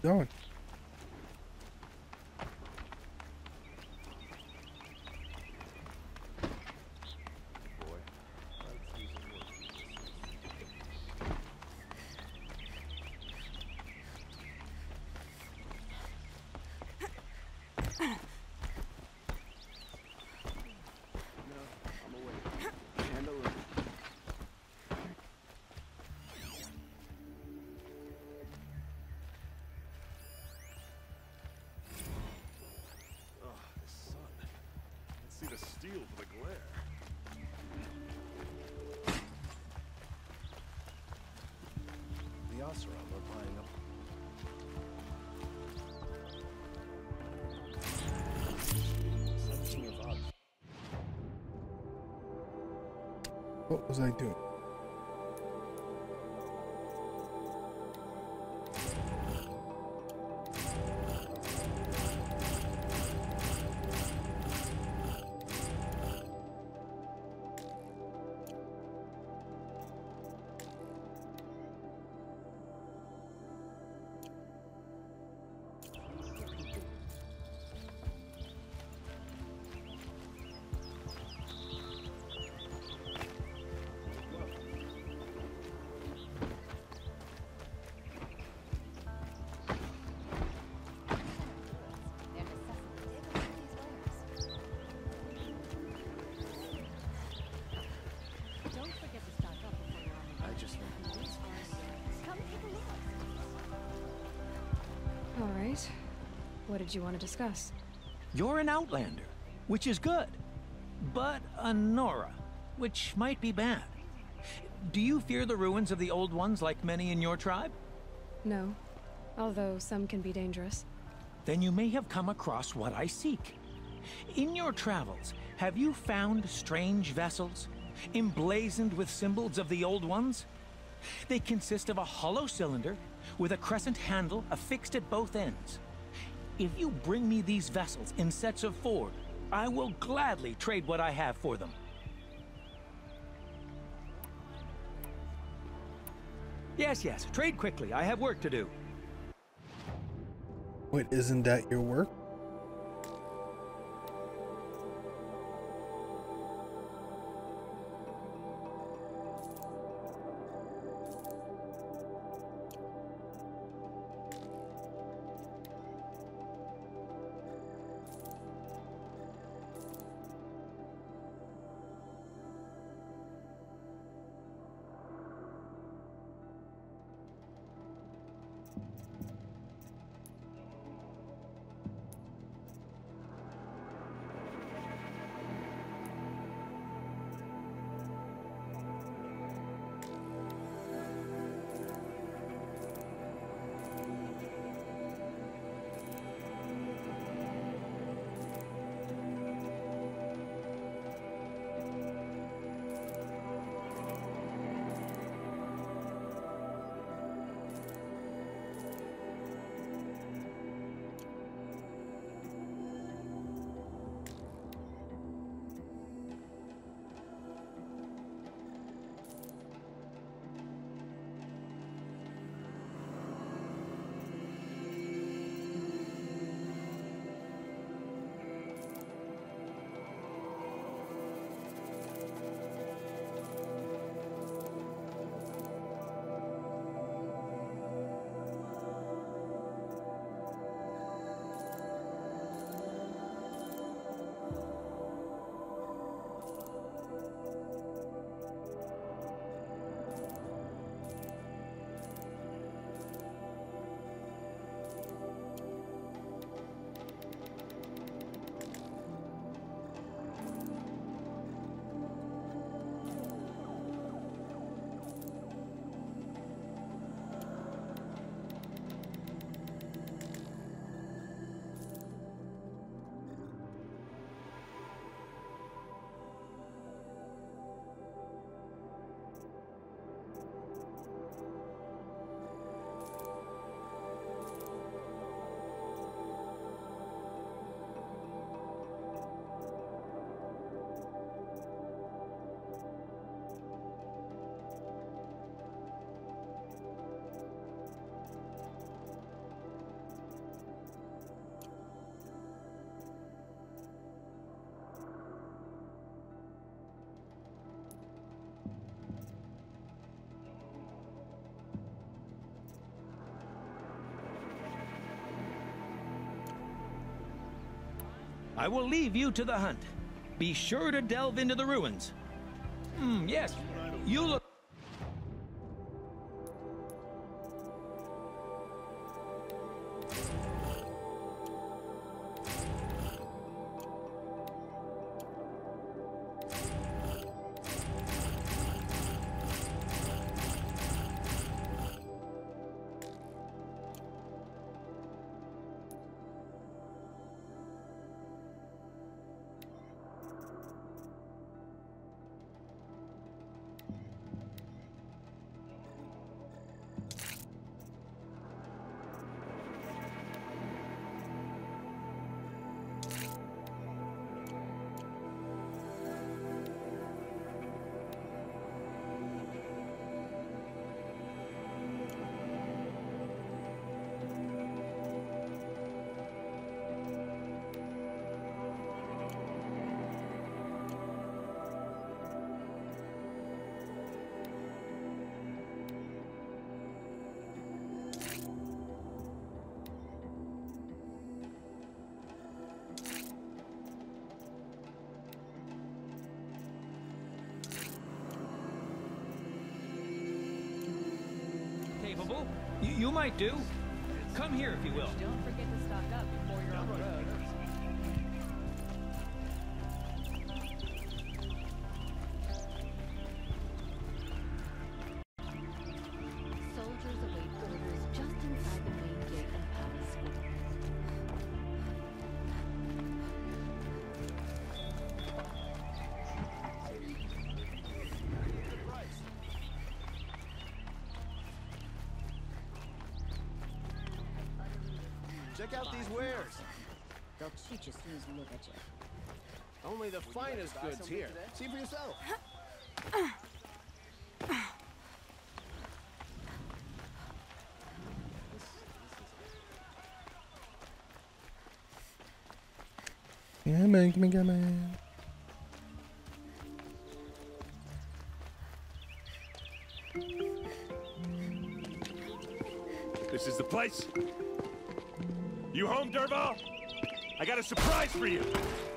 going. See the steel for the glare. The Oseram are buying up. Something of us. What was I doing? All right. What did you want to discuss? You're an outlander, which is good. But a Nora, which might be bad. Do you fear the ruins of the Old Ones like many in your tribe? No. Although some can be dangerous. Then you may have come across what I seek. In your travels, have you found strange vessels, emblazoned with symbols of the Old Ones? They consist of a hollow cylinder with a crescent handle affixed at both ends. If you bring me these vessels in sets of 4, I will gladly trade what I have for them. Yes, trade quickly. I have work to do. Wait, isn't that your work? I will leave you to the hunt. Be sure to delve into the ruins. Yes, you look... Capable? You might do. Come here if you will. Don't forget to stock up before you're on the road. Soldiers await orders just inside the main gate of Palace School. Check out these wares. They'll cheat you as soon as you look at you. Only the finest goods here. See for yourself. Yeah, man, give me, man. This is the place. You home, Dervahl? I got a surprise for you.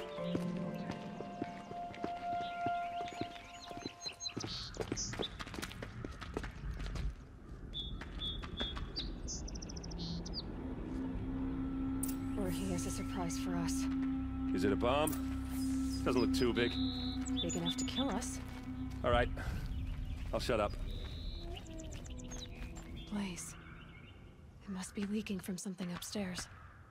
Or he has a surprise for us. Is it a bomb? Doesn't look too big. Big enough to kill us. All right. I'll shut up. Blaze. It must be leaking from something upstairs.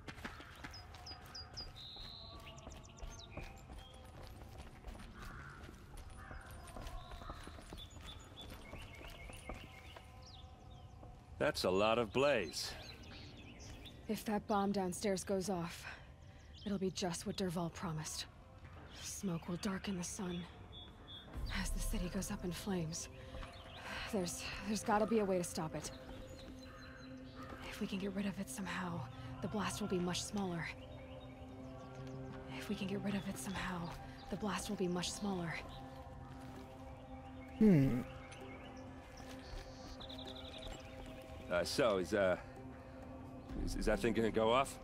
That's a lot of blaze. If that bomb downstairs goes off, it'll be just what Dervahl promised. Smoke will darken the sun. As the city goes up in flames, there's gotta be a way to stop it. If we can get rid of it somehow, the blast will be much smaller. If we can get rid of it somehow, the blast will be much smaller. So, is that thing gonna go off?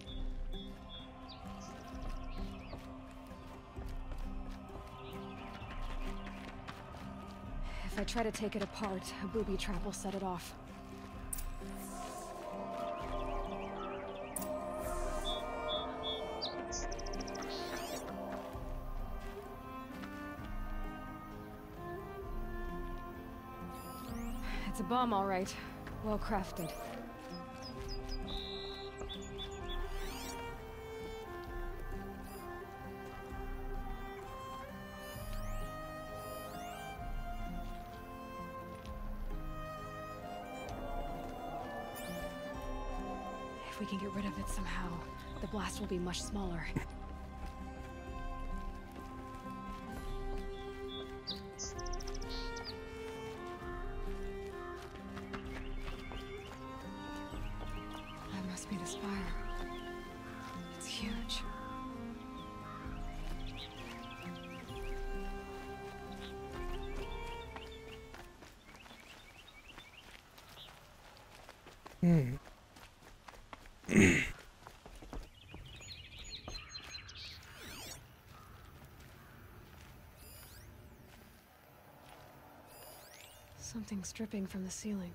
If I try to take it apart, a booby trap will set it off. It's a bomb, all right. Well crafted. If we can get rid of it somehow, the blast will be much smaller. That must be the spire. It's huge. Something's dripping from the ceiling.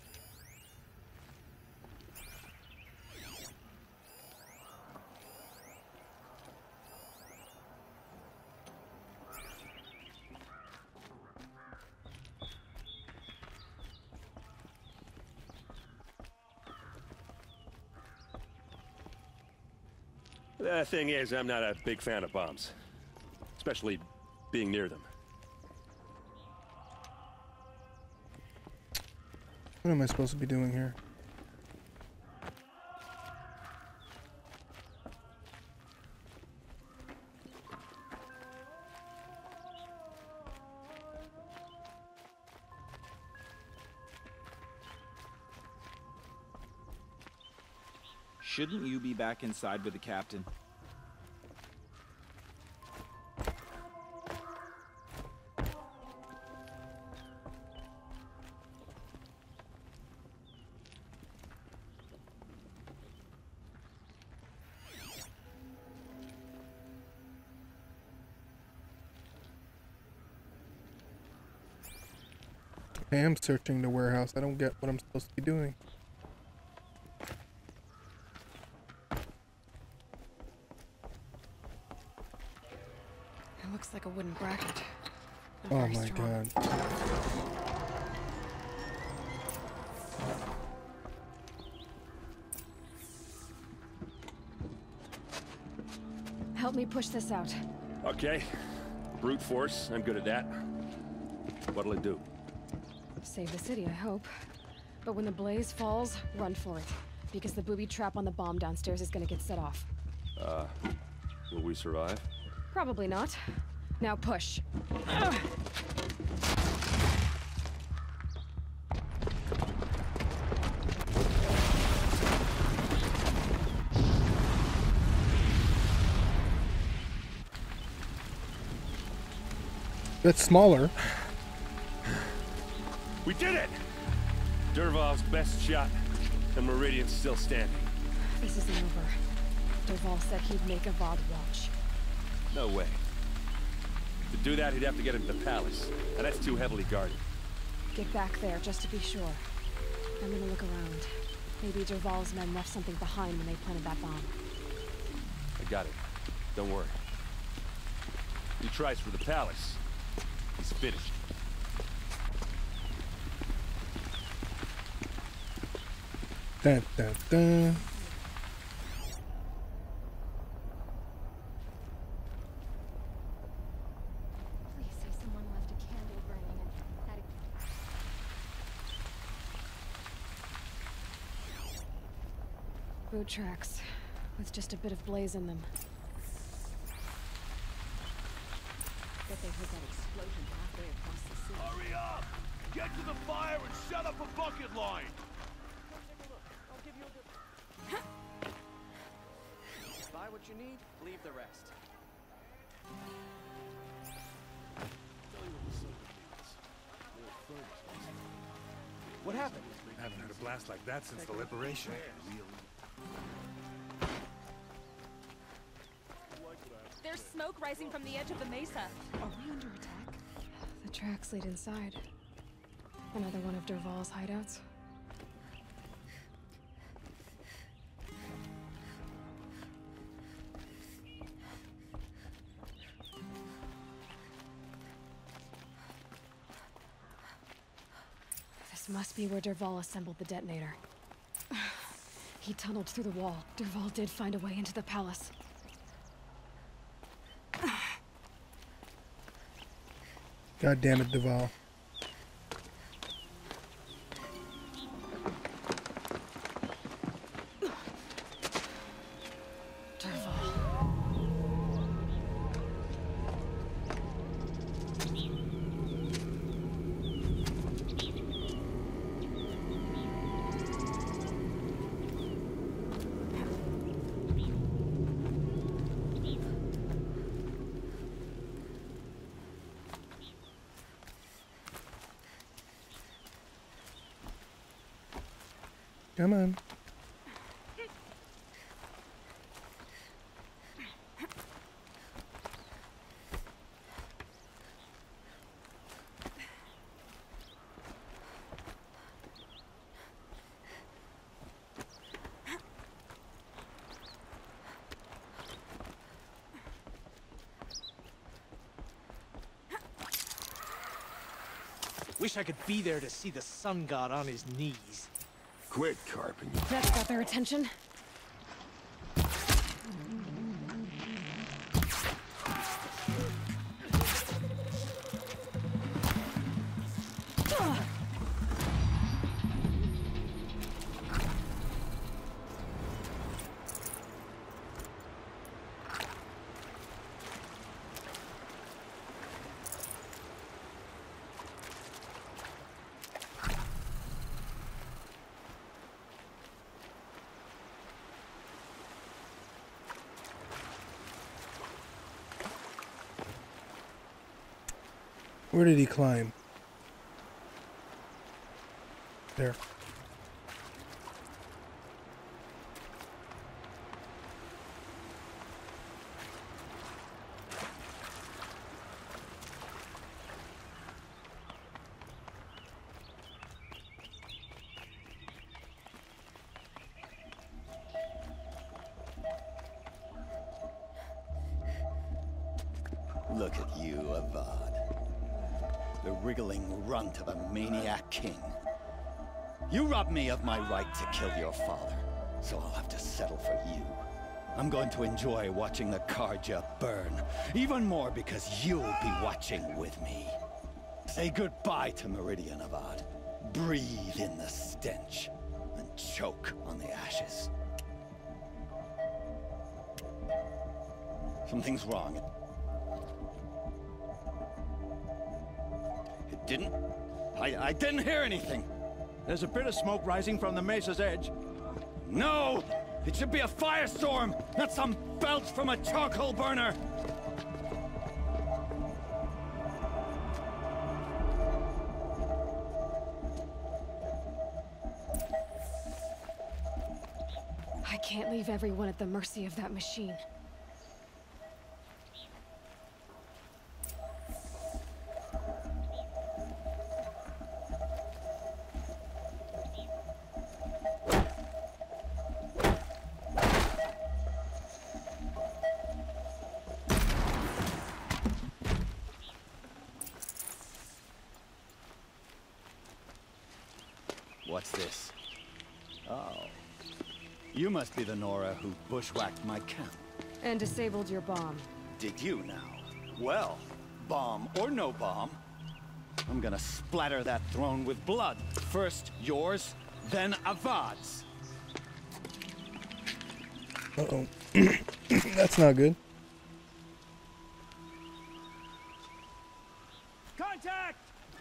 The thing is, I'm not a big fan of bombs. Especially being near them. What am I supposed to be doing here? Shouldn't you be back inside with the captain? I am searching the warehouse. I don't get what I'm supposed to be doing. It looks like a wooden bracket. Not Oh very my strong. god. Help me push this out. Okay. Brute force, I'm good at that. What'll it do? Save the city, I hope. But when the blaze falls, run for it. Because the booby trap on the bomb downstairs is gonna get set off. Will we survive? Probably not. Now push. Ugh. That's smaller. We did it! Dervahl's best shot, and Meridian's still standing. This isn't over. Dervahl said he'd make Avad watch. No way. To do that, he'd have to get into the palace, and that's too heavily guarded. Get back there, just to be sure. I'm gonna look around. Maybe Dervahl's men left something behind when they planted that bomb. I got it. Don't worry. He tries for the palace. He's finished. Dun, dun, dun. Please say someone left a candle burning and that Boot tracks, with just a bit of blaze in them. Bet they heard that explosion halfway across the city. Hurry up! Get to the fire and set up a bucket line! Buy what you need, leave the rest. What happened? I haven't had a blast like that since the liberation. There's smoke rising from the edge of the mesa. Are we under attack? The tracks lead inside. Another one of Dervahl's hideouts. This must be where Dervahl assembled the detonator. He tunneled through the wall. Dervahl did find a way into the palace. God damn it, Dervahl. Dervahl. Come on. Wish I could be there to see the sun god on his knees. Quit carping. That's got their attention. Where did he climb? There. Look at you, Avad. The wriggling runt of a maniac king. You robbed me of my right to kill your father, so I'll have to settle for you. I'm going to enjoy watching the Carja burn, even more because you'll be watching with me. Say goodbye to Meridian, Avad. Breathe in the stench, and choke on the ashes. Something's wrong. I didn't hear anything. There's a bit of smoke rising from the mesa's edge. No! It should be a firestorm, not some belch from a charcoal burner! I can't leave everyone at the mercy of that machine. What's this? Oh. You must be the Nora who bushwhacked my camp. And disabled your bomb. Did you now? Well, bomb or no bomb, I'm gonna splatter that throne with blood. First yours, then Avad's. Uh-oh. That's not good. Contact!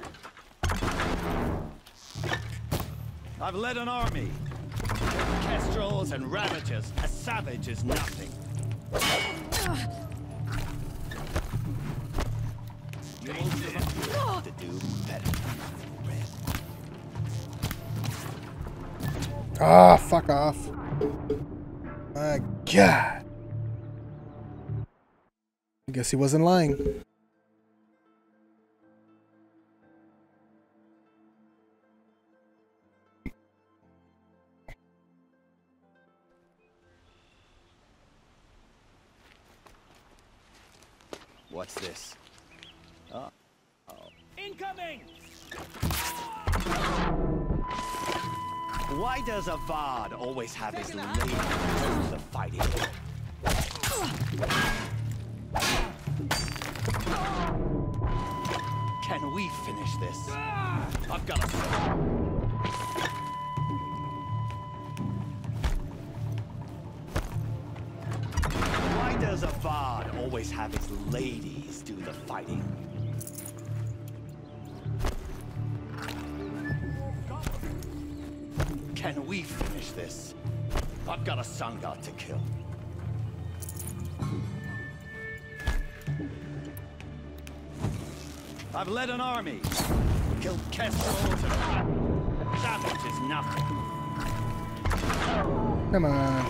I've led an army. Kestrels and Ravagers. A savage is nothing. You have to do better. Ah, fuck off. My God. I guess he wasn't lying. What's this? Oh. Incoming! Why does Avad always have his lady do the fighting? Can we finish this? I've got a... Why does Avad always have his ladies do the fighting? Can we finish this? I've got a sun god to kill. I've led an army. Killed Kestrels and... Savage is nothing. Come on.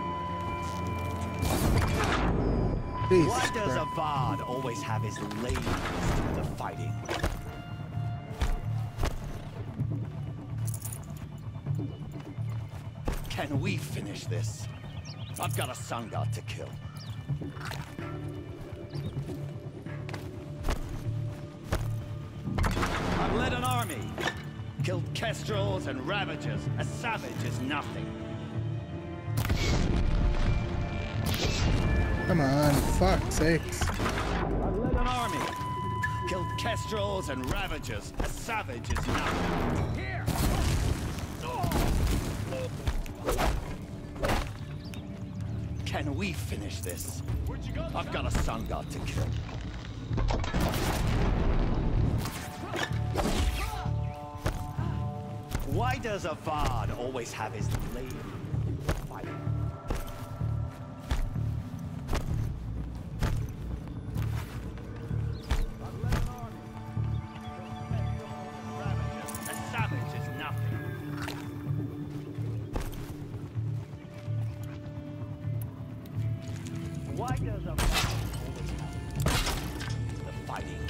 Jesus Why does Christ. Avad always have his ladies do the fighting? Can we finish this? I've got a sun god to kill. I've led an army. army. Killed kestrels and ravagers. A savage is nothing. Come on, fuck's sakes. I've led an army. Killed kestrels and ravagers. A savage is nothing. Here! Can we finish this? Where'd you go? I've got a sun god to kill. Why does Avad always have his lady fighting? A savage is nothing. Why does Avad always have the fighting?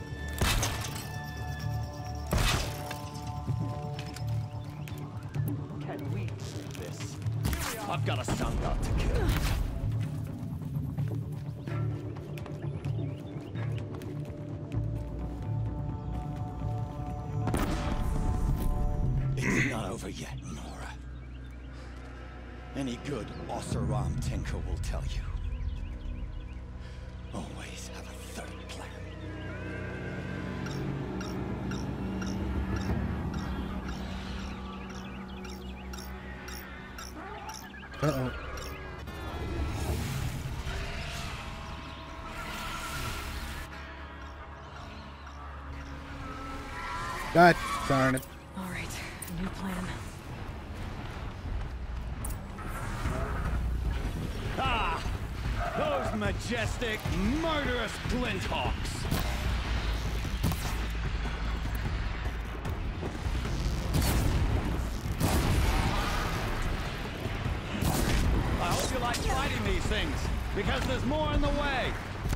Can we do this? I've got a sun god to kill. It's not over yet, Nora. Any good Oseram tinker will tell you. Always have a third plan. Uh-oh. God darn it. All right, new plan. Ah! Those majestic, murderous Glinthawks! I hope you like fighting these things, because there's more in the way!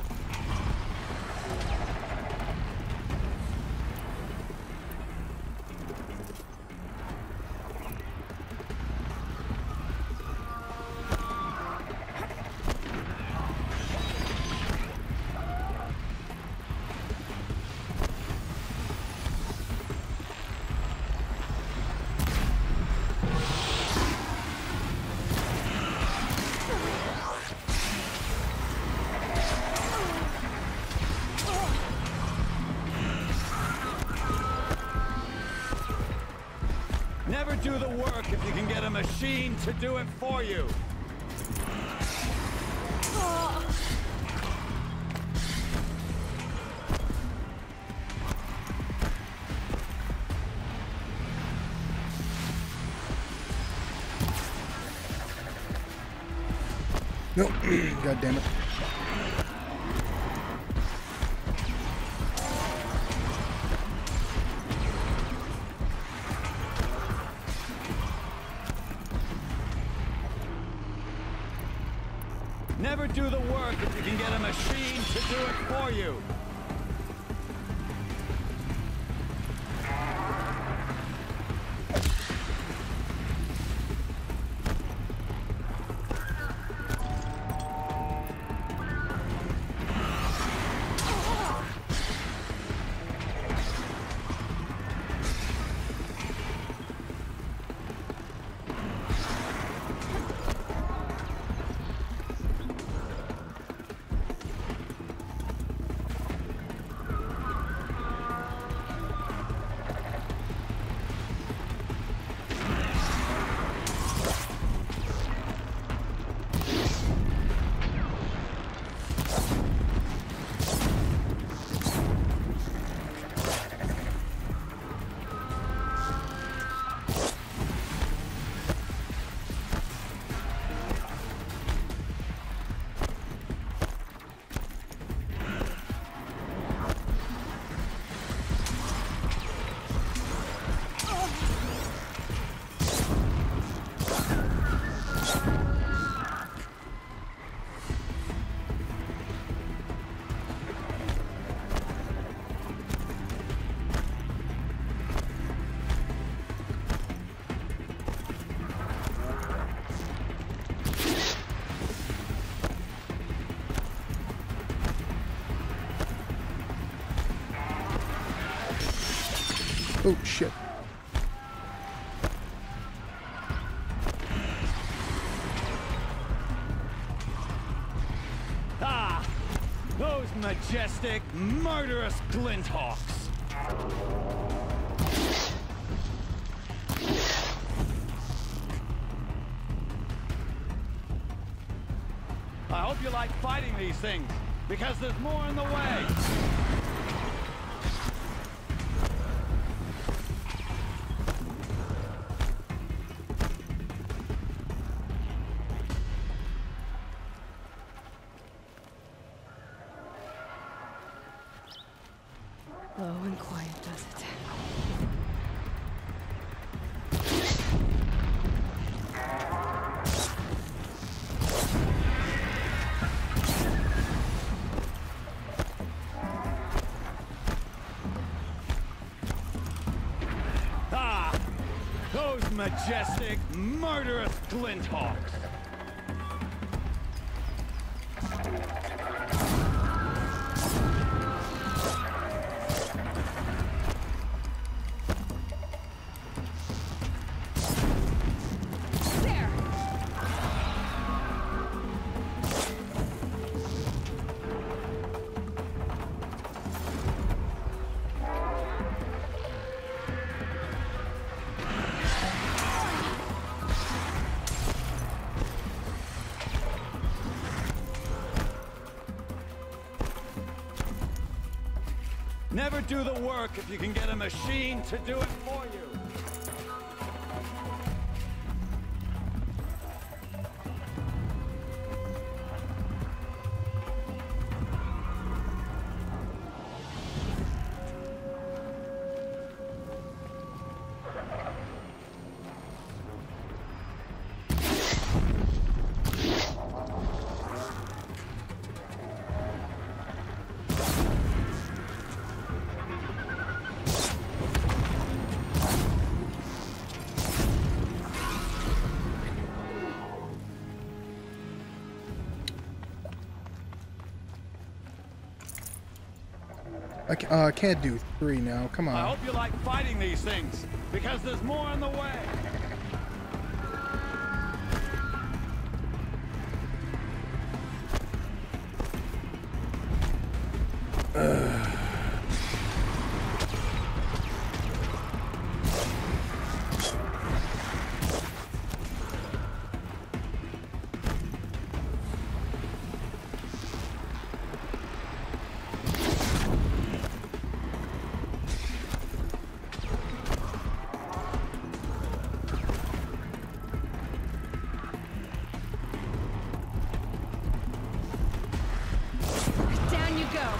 Never do the work if you can get a machine to do it for you. Nope. God damn it. Never do the work if you can get a machine to do it for you. Oh shit. Ah! Those majestic, murderous Glinthawks! I hope you like fighting these things, because there's more in the way! Low and quiet does it. Ah! Those majestic, murderous Glinthawks! Never do the work if you can get a machine to do it for you. I can't do 3 now. Come on. I hope you like fighting these things, because there's more in the way. Down you go.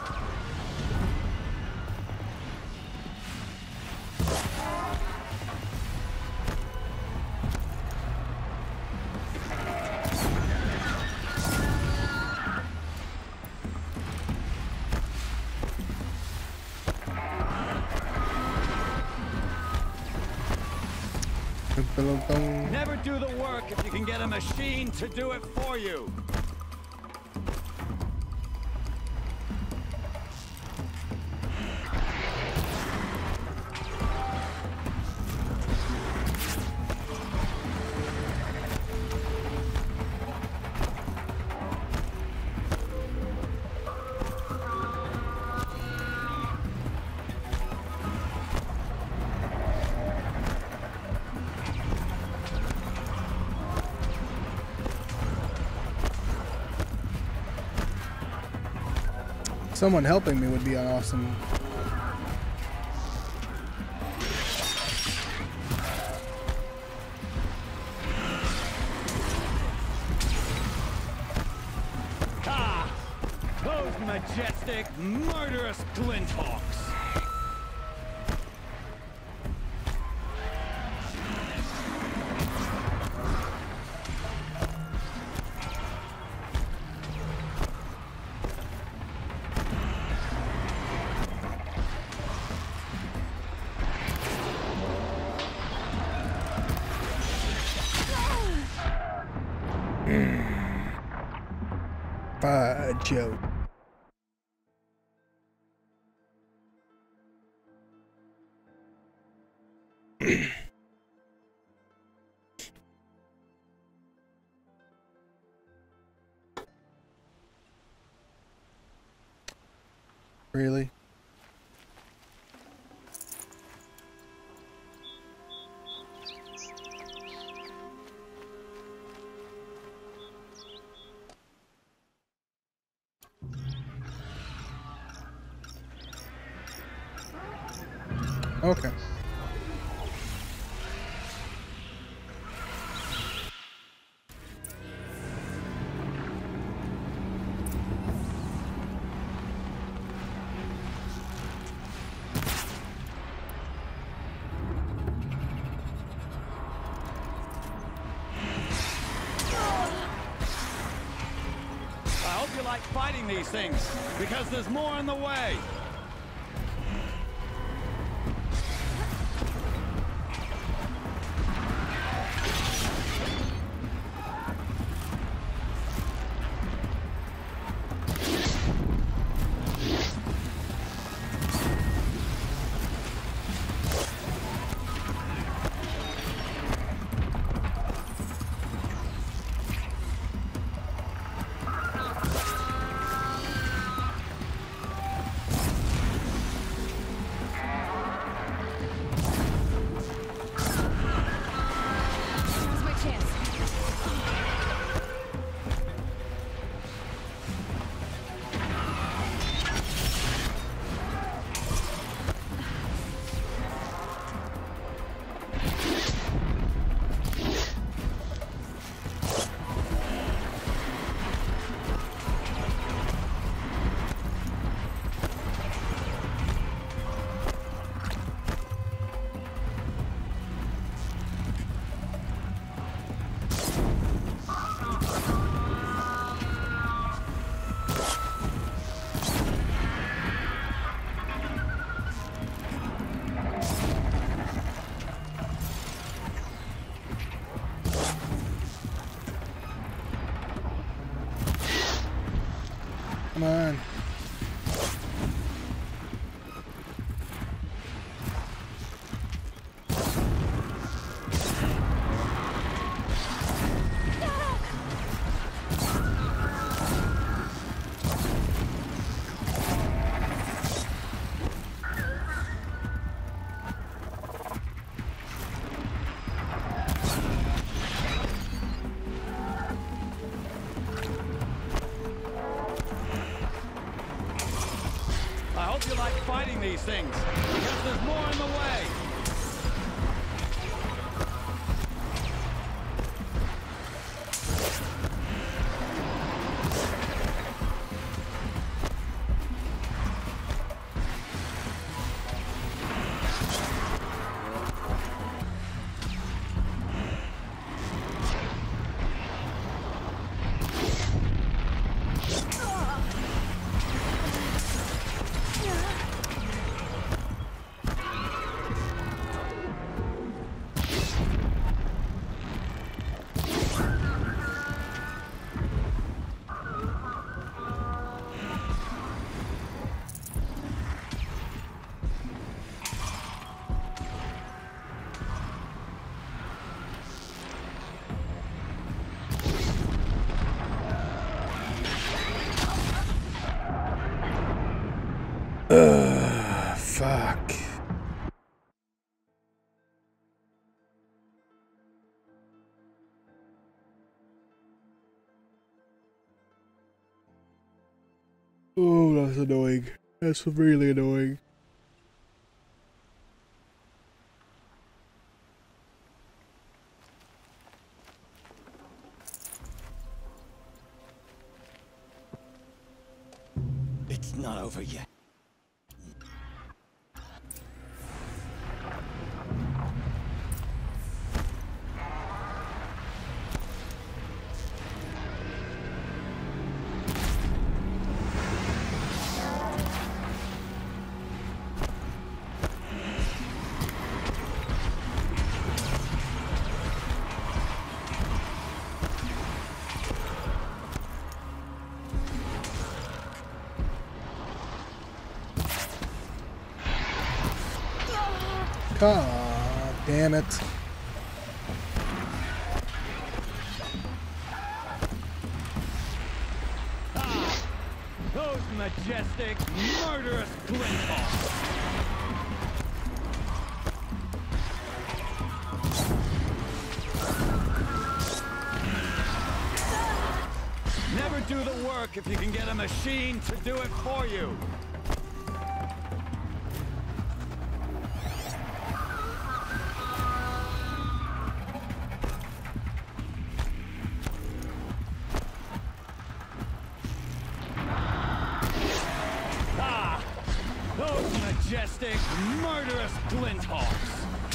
Never do the work if you can get a machine to do it for you. Someone helping me would be awesome. Ah! Those majestic, murderous Glinthawks! Joe. Really? Okay. I hope you like fighting these things, because there's more in the way. Now's my chance. Come on. I hope you like fighting these things, because there's more in the way. Fuck. Oh, that's annoying. That's really annoying. It's not over yet. God Damn it. Those majestic, murderous Glinthawks! Never do the work if you can get a machine to do it for you. Those majestic, murderous Glinthawks!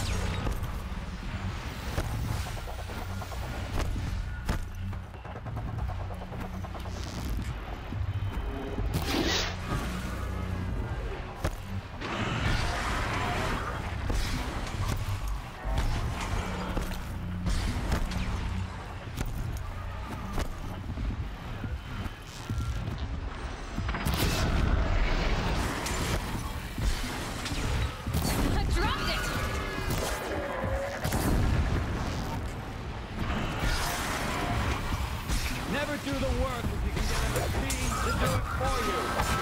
Never do the work if you can get a machine to do it for you.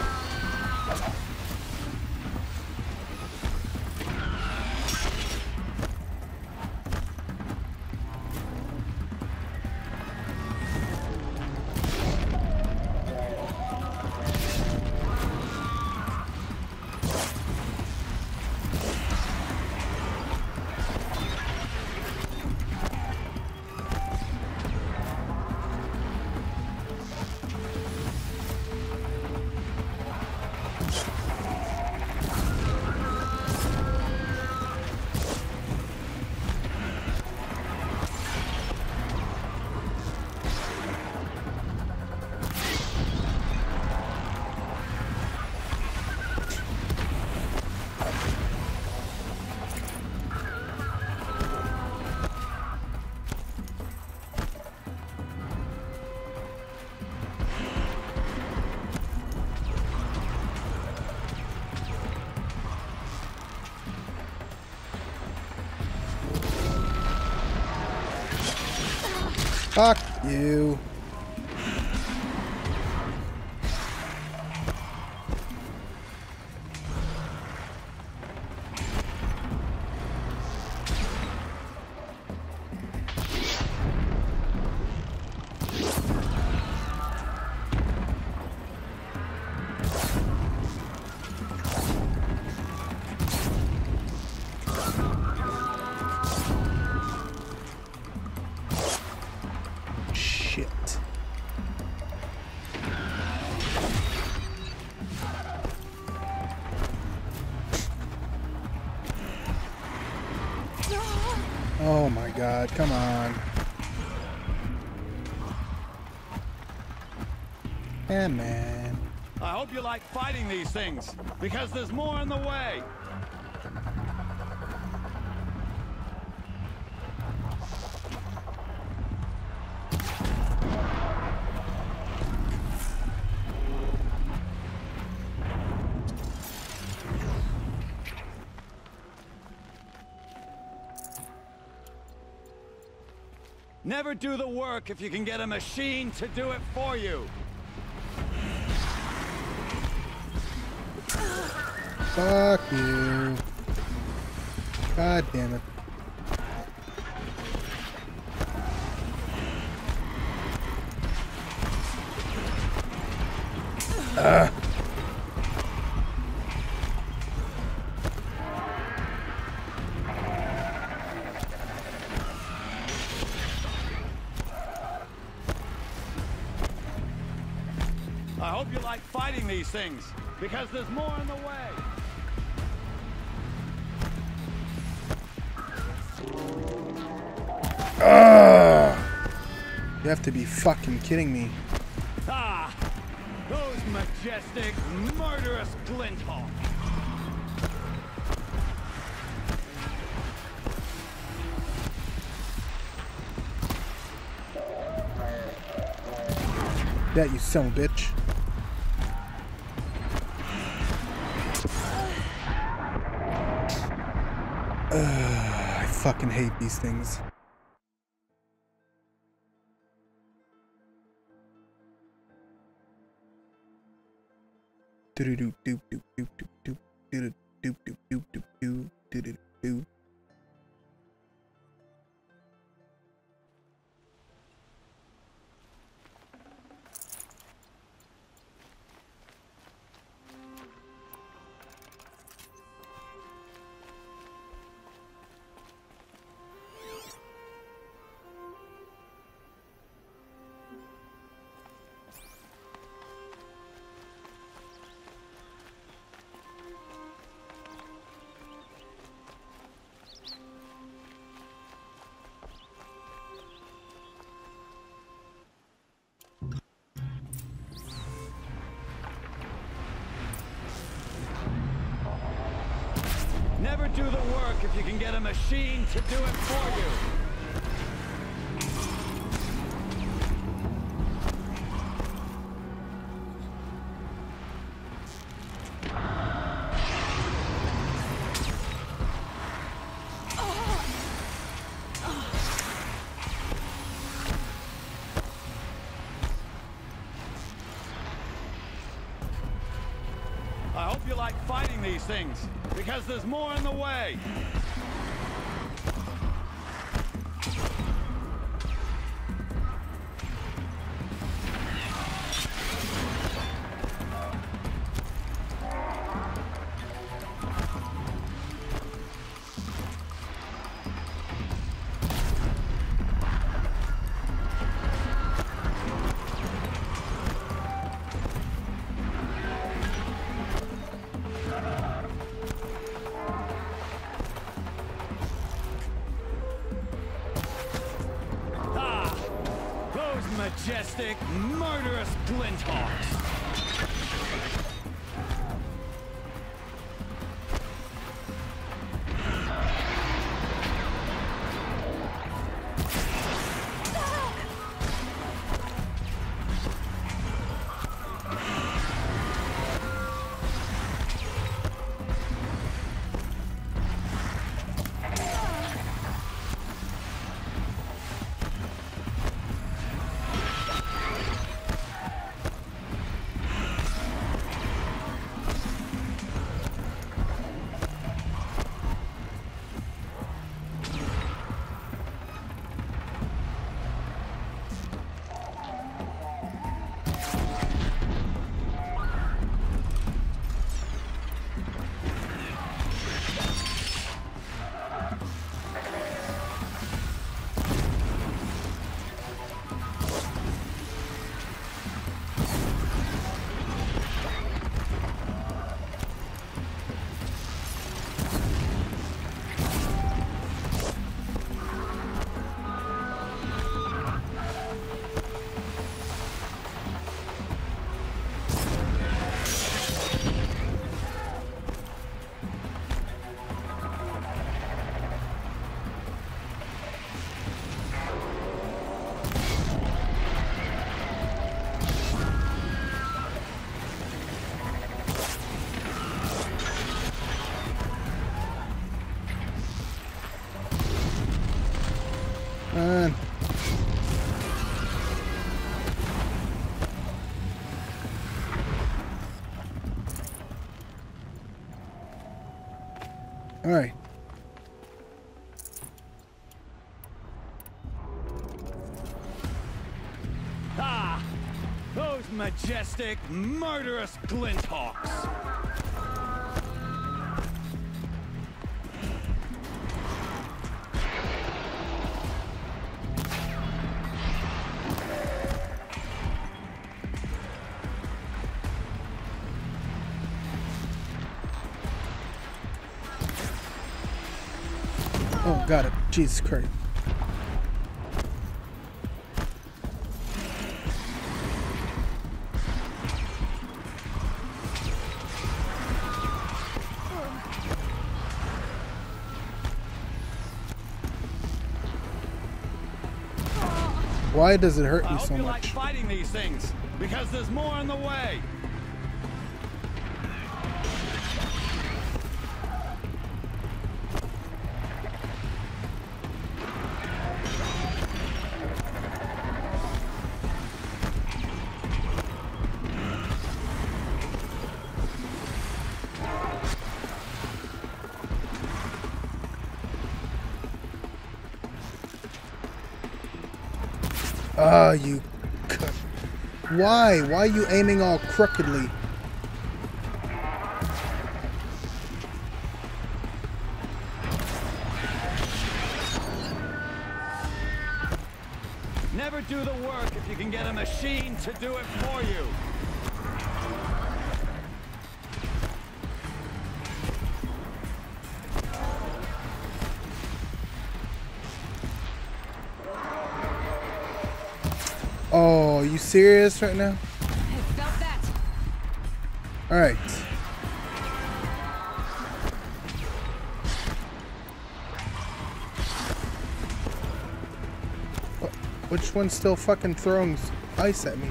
Fuck you. Oh my god, come on. Yeah, man. I hope you like fighting these things, because there's more in the way. Never do the work if you can get a machine to do it for you. Fuck you. God damn it. I hope you like fighting these things, because there's more in the way. You have to be fucking kidding me. Ah! Those majestic, murderous Glinthawks! That you son of a bitch. I fucking hate these things. Never do the work if you can get a machine to do it for you. I hope you like fighting these things, because there's more in the way. Majestic, murderous Glinthawks. All right. Ah! Those majestic, murderous Glinthawks. Oh, got it. Jesus Christ. Why does it hurt me so much? I hope you like fighting these things, because there's more in the way. Ah, you... Why? Why are you aiming all crookedly? Never do the work if you can get a machine to do it for you. Oh, are you serious right now? I felt that. All right. Which one's still fucking throwing ice at me?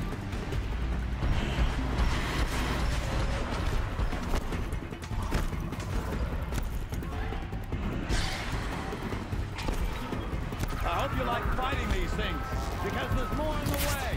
I hope you like fighting these things, because there's more on the way.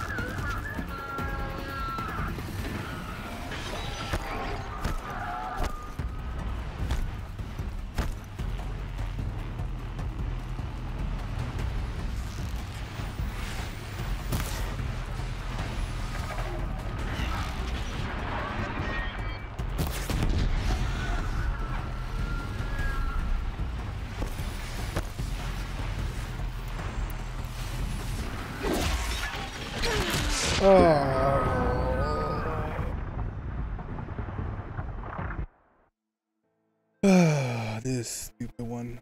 Oh, this stupid one.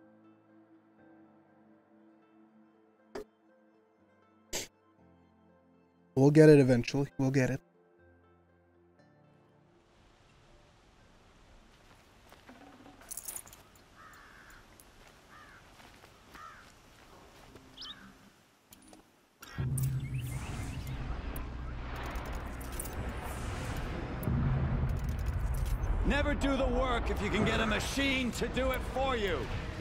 We'll get it eventually. We'll get it. Never do the work if you can get a machine to do it for you.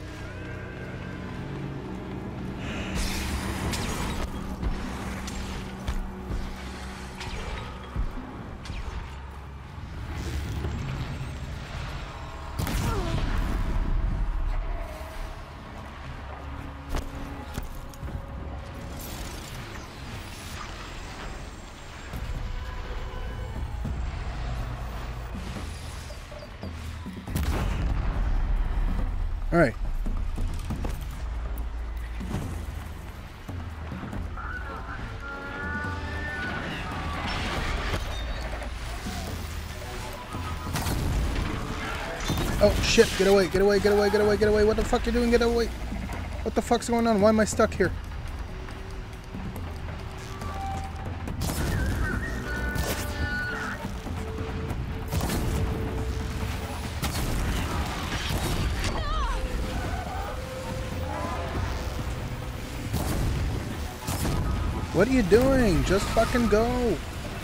All right. Oh shit, get away, get away, get away, get away, get away. What the fuck you doing? Get away. What the fuck's going on? Why am I stuck here? What are you doing? Just fucking go.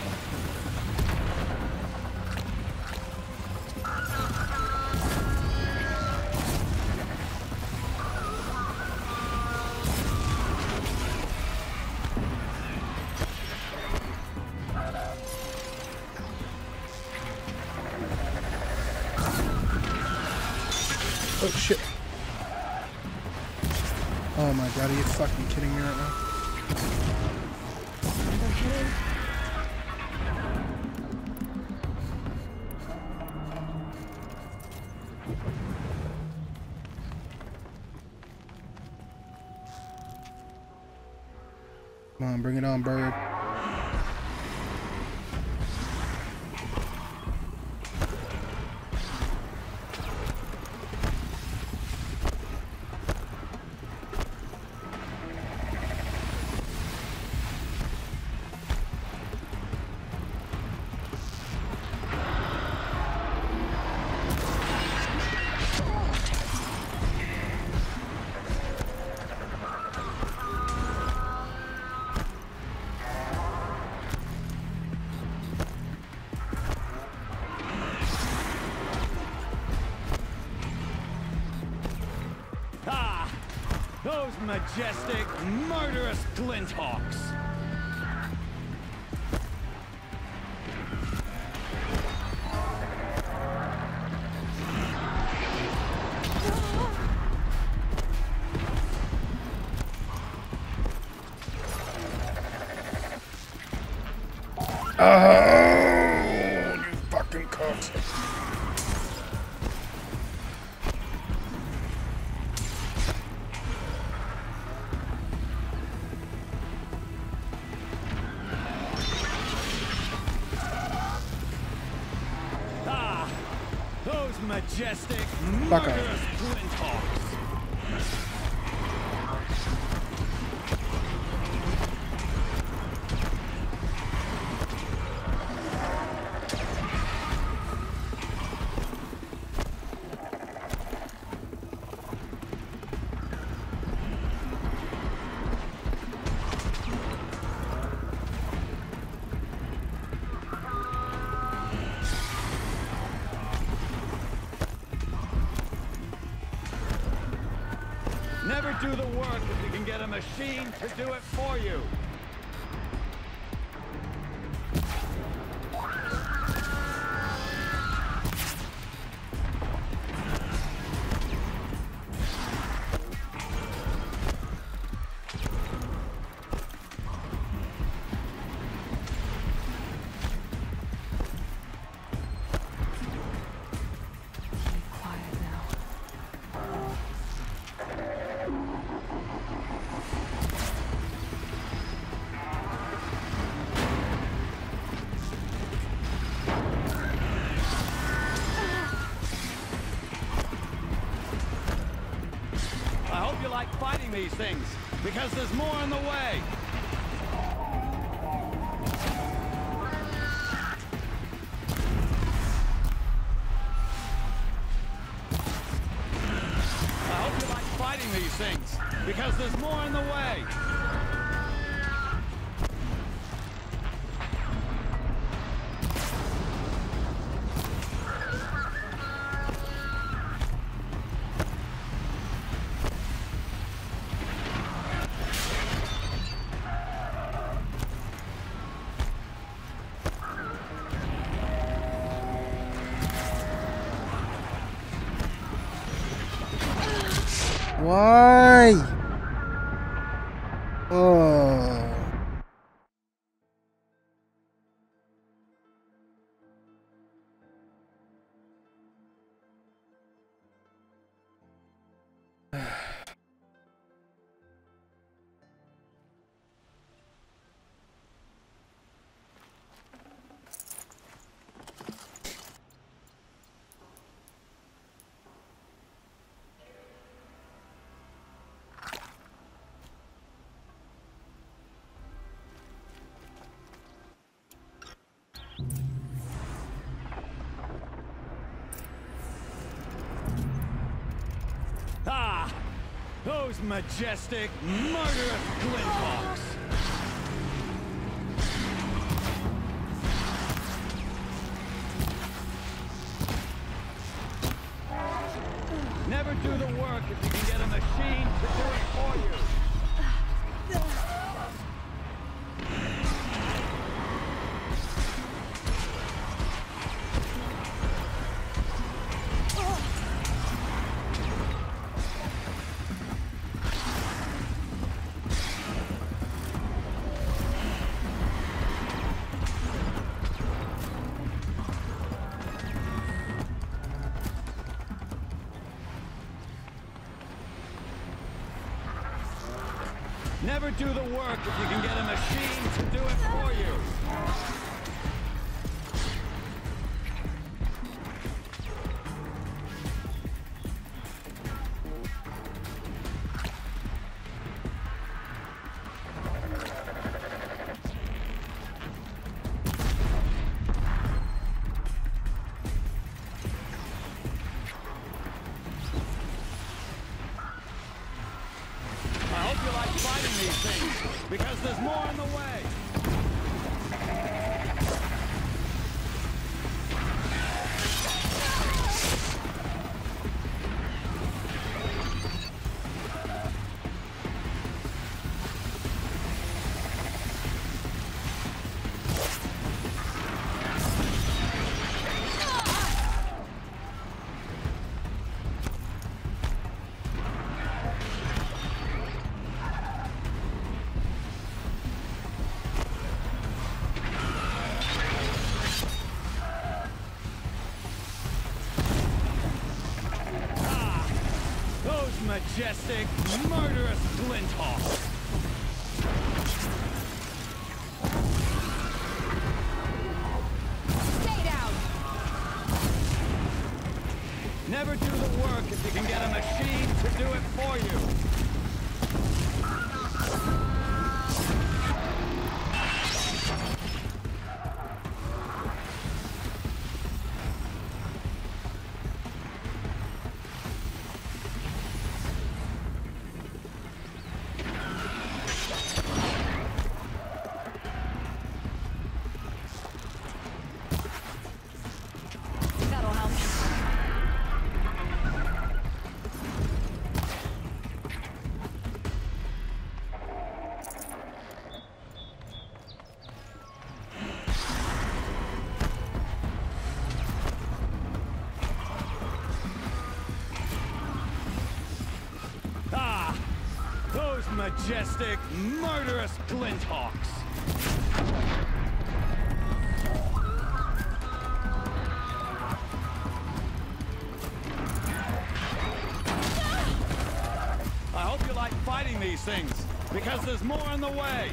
Oh shit. Oh my god, are you fucking kidding me right now? Come on, bring it on, bird. Those majestic, murderous Glinthawks! Oh, you fucking cocks. Ah, those majestic, Fuck murderous Glinthawks. Never do the work if you can get a machine to do it for you. Be quiet now. I hope you like fighting these things, because there's more on the way. I hope you like fighting these things, because there's more on the way. Why? Oh. Ah, those majestic, murderous Glinthawks. Never do the work if you can get a machine to do it for you. Never do the work if you can get a machine to do it for you. I hope you like fighting these things, because there's more on the way. majestic, murderous Glinthawk! Stay down! Never do the work if you can get a machine to do it for you! That'll help. Ah! Those majestic, murderous Glinthawks! I hope you like fighting these things, because there's more on the way!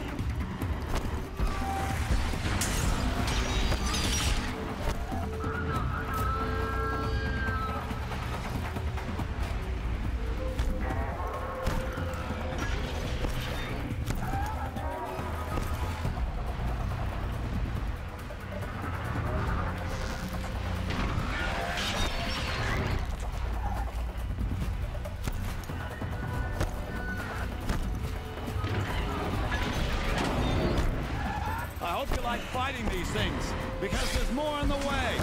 I hope you like fighting these things, because there's more on the way!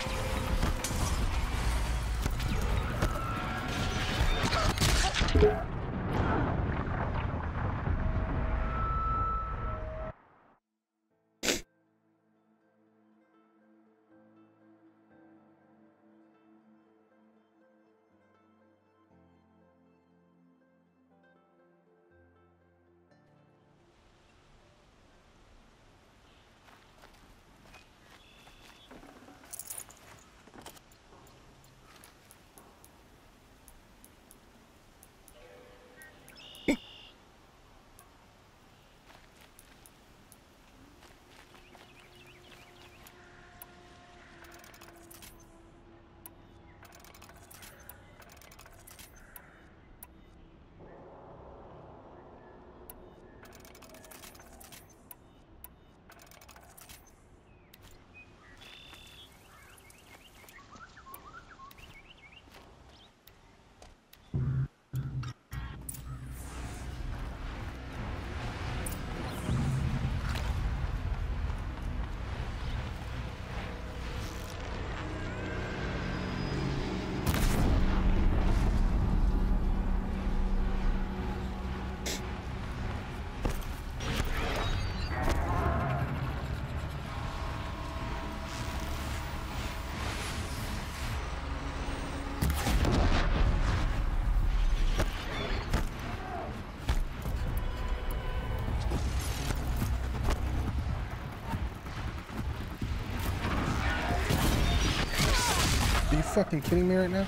Are you fucking kidding me right now?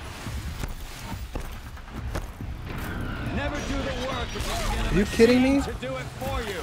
Never do the work if you can get a Are you kidding me? machine to do it for you!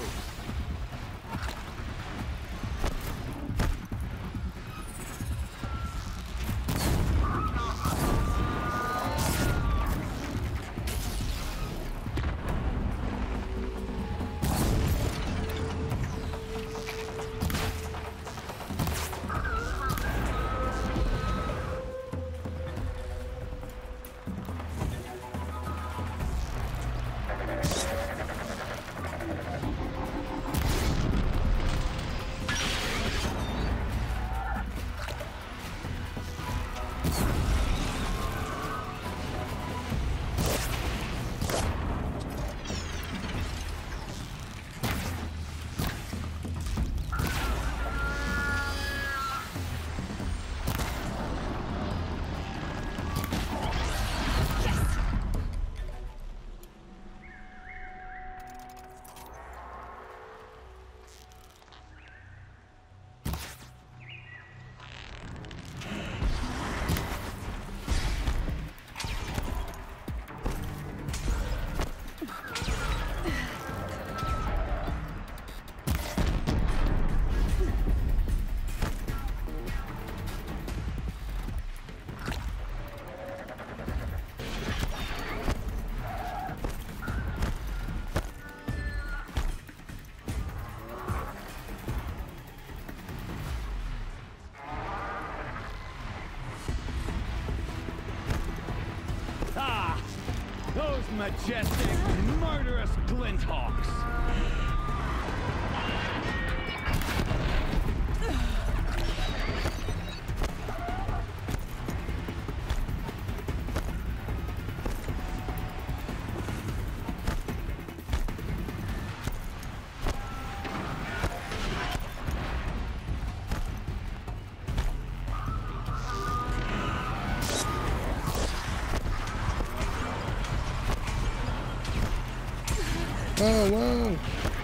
majestic, murderous Glinthawks! Whoa, whoa.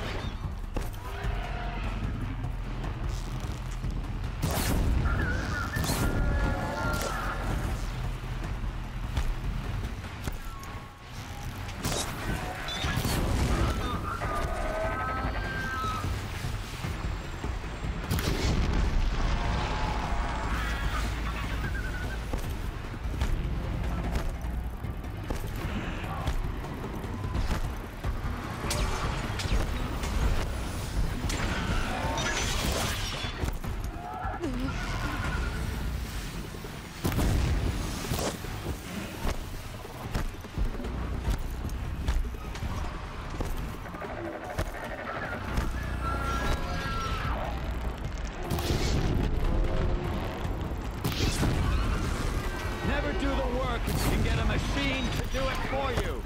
Never do the work if you can get a machine to do it for you.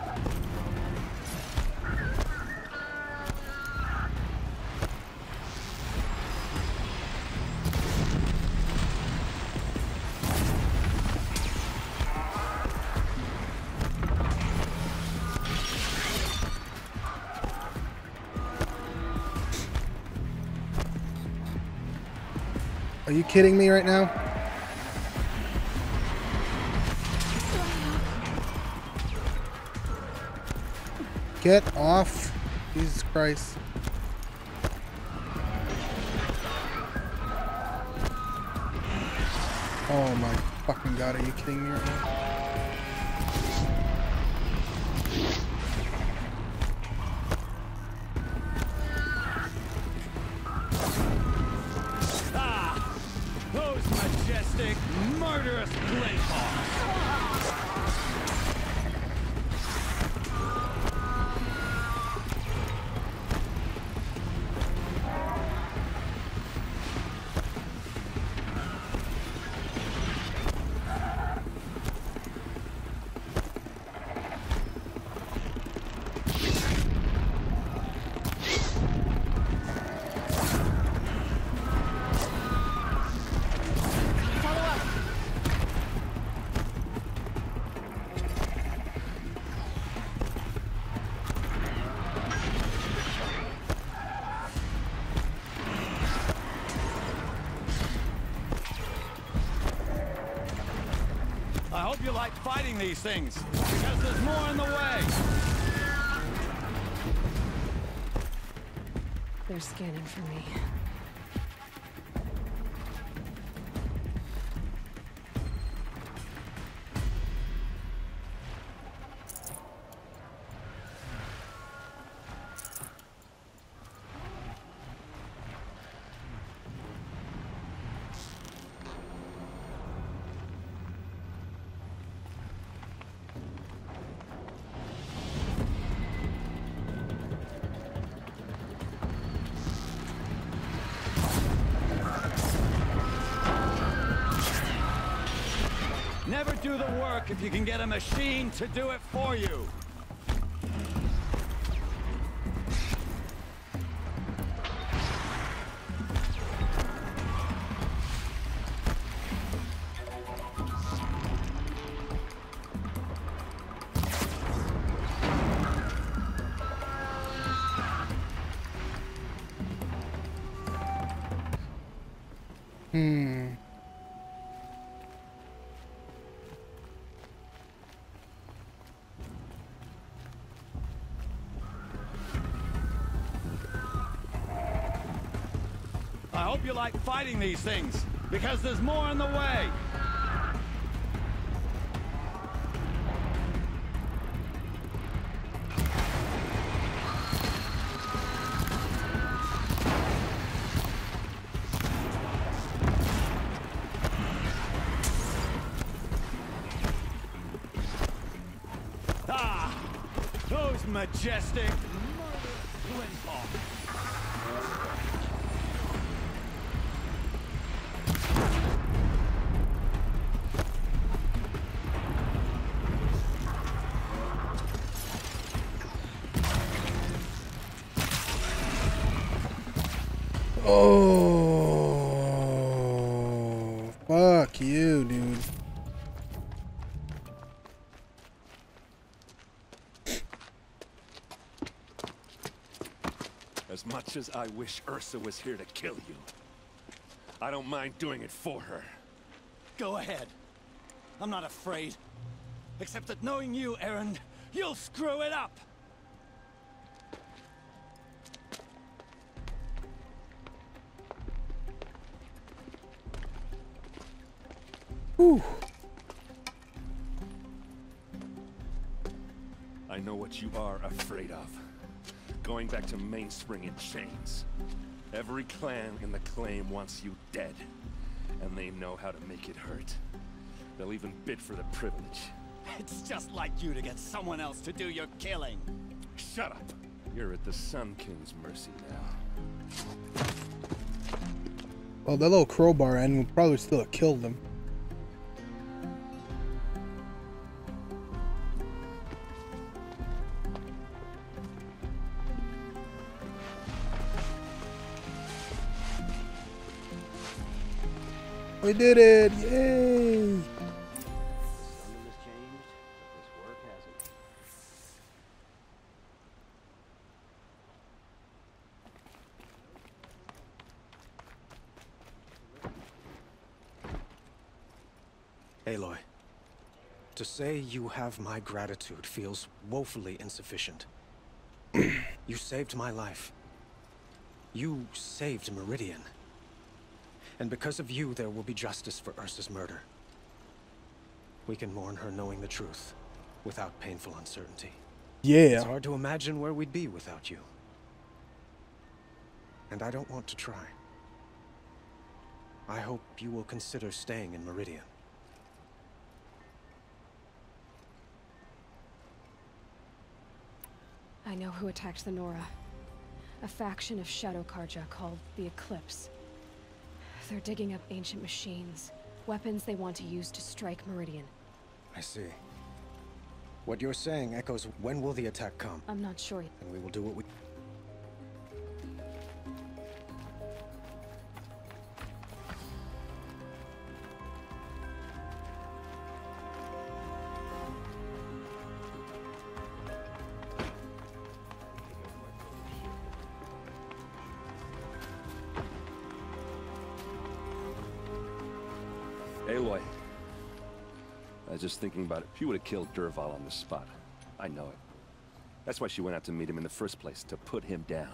Are you kidding me right now? Get off. Jesus Christ. Oh my fucking god, are you kidding me right now? Ah! Those majestic, murderous Glinthawks! I hope you like fighting these things, because there's more in the way. They're scanning for me. Never do the work if you can get a machine to do it for you. I hope you like fighting these things, because there's more in the way. Ah! majestic. Oh, fuck you, dude. As much as I wish Ursa was here to kill you, I don't mind doing it for her. Go ahead. I'm not afraid. Except that knowing you, Erend, you'll screw it up. Whew. I know what you are afraid of. Going back to Mainspring in chains. Every clan in the claim wants you dead. And they know how to make it hurt. They'll even bid for the privilege. It's just like you to get someone else to do your killing. Shut up! You're at the Sun King's mercy now. Well, that little crowbar end would probably still have killed him. We did it! Yay! Aloy, to say you have my gratitude feels woefully insufficient. You saved my life. You saved Meridian. And because of you, there will be justice for Ursa's murder. We can mourn her knowing the truth, without painful uncertainty. Yeah. It's hard to imagine where we'd be without you. And I don't want to try. I hope you will consider staying in Meridian. I know who attacked the Nora. A faction of Shadow Karja called the Eclipse. They're digging up ancient machines, weapons they want to use to strike Meridian. I see. What you're saying echoes, when will the attack come? I'm not sure. And we will do what we... Aloy. I was just thinking about it. If you would have killed Dervahl on the spot, I know it. That's why she went out to meet him in the first place, to put him down.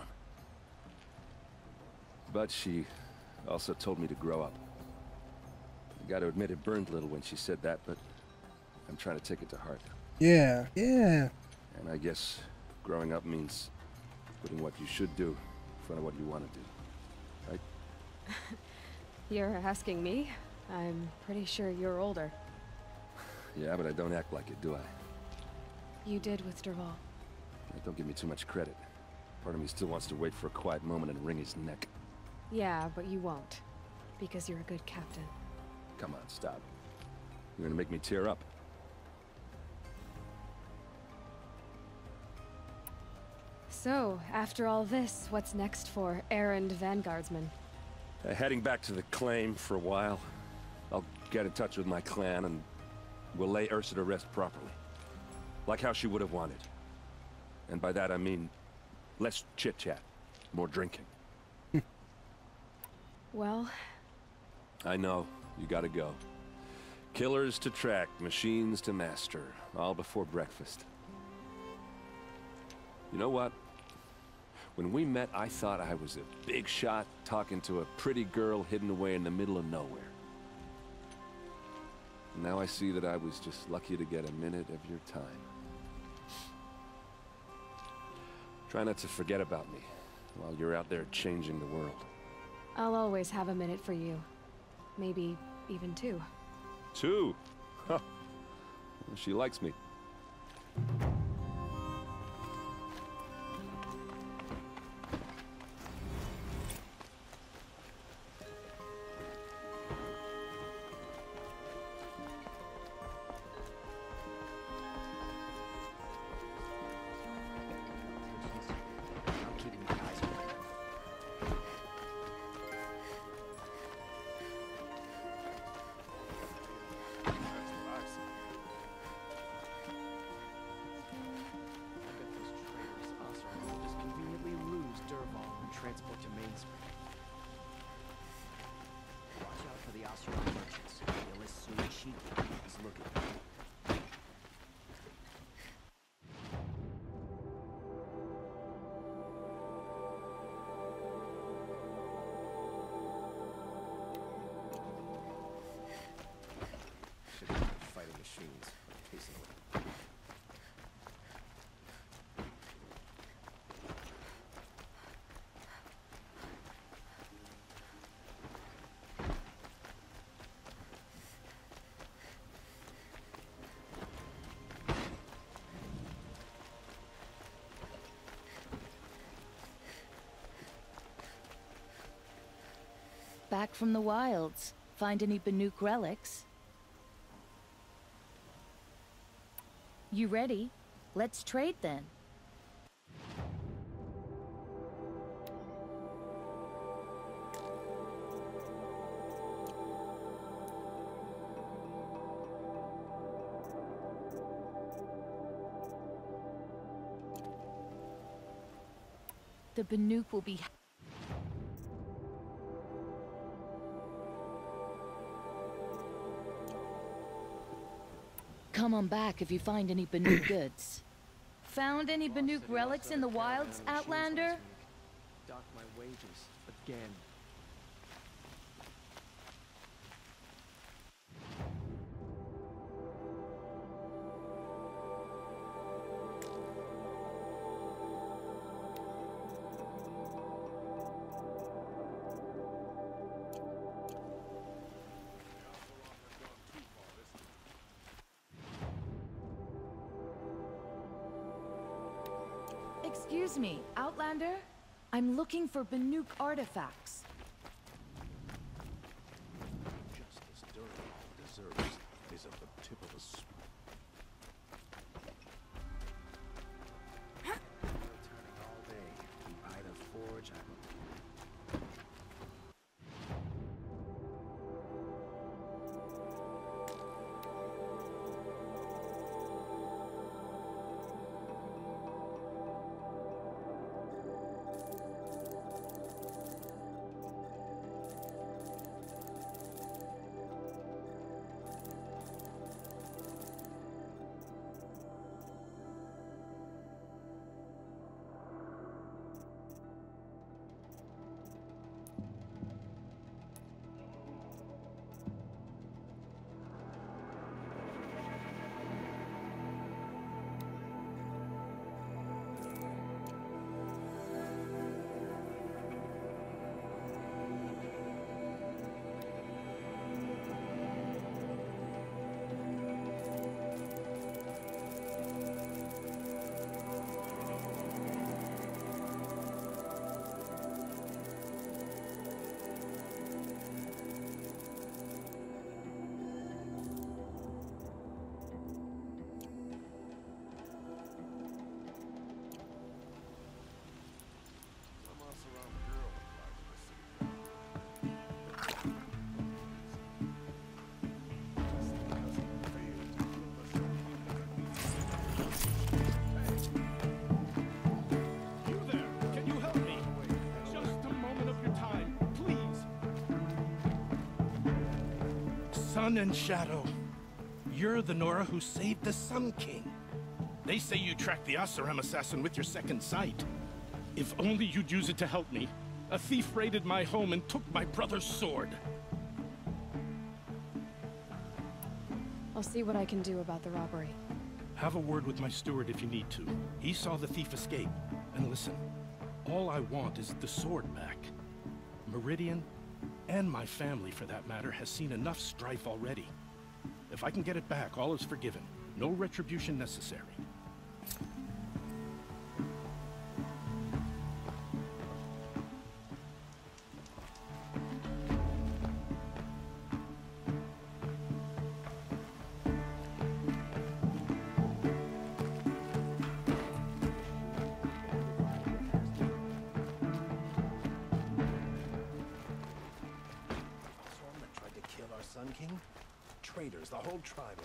But she also told me to grow up. I gotta admit it burned a little when she said that, but I'm trying to take it to heart. Yeah, yeah. And I guess growing up means putting what you should do in front of what you want to do. Right? You're asking me? I'm pretty sure you're older. Yeah, but I don't act like it, do I? You did with Dervahl. Don't give me too much credit. Part of me still wants to wait for a quiet moment and wring his neck. Yeah, but you won't. Because you're a good captain. Come on, stop. You're gonna make me tear up. So, after all this, what's next for Erend Vanguardsman? Heading back to the claim for a while. I'll get in touch with my clan and we'll lay Ursa to rest properly. Like how she would have wanted. And by that I mean less chit-chat, more drinking. Well... I know, you gotta go. Killers to track, machines to master, all before breakfast. You know what? When we met, I thought I was a big shot talking to a pretty girl hidden away in the middle of nowhere. Now I see that I was just lucky to get a minute of your time. Try not to forget about me while you're out there changing the world. I'll always have a minute for you. Maybe even two. Two? Huh. Well, she likes me. back from the wilds. Find any Banuk relics? You ready? Let's trade then. The Banuk will be... Come on back if you find any Banuk goods. Found any Banuk relics in the wilds, Outlander? Dock my wages again. Excuse me, Outlander? I'm looking for Banuk artifacts. Just as Durval deserves is at the tip of a spoon. Turning all day. The Ida Forge. Sun and Shadow, you're the Nora who saved the Sun King. They say you tracked the Oseram assassin with your second sight. If only you'd use it to help me. A thief raided my home and took my brother's sword. I'll see what I can do about the robbery. Have a word with my steward if you need to. He saw the thief escape. And listen, all I want is the sword back. Meridian, and my family for that matter, has seen enough strife already. If I can get it back, all is forgiven. No retribution necessary. Sun King? Traitors, the whole tribe.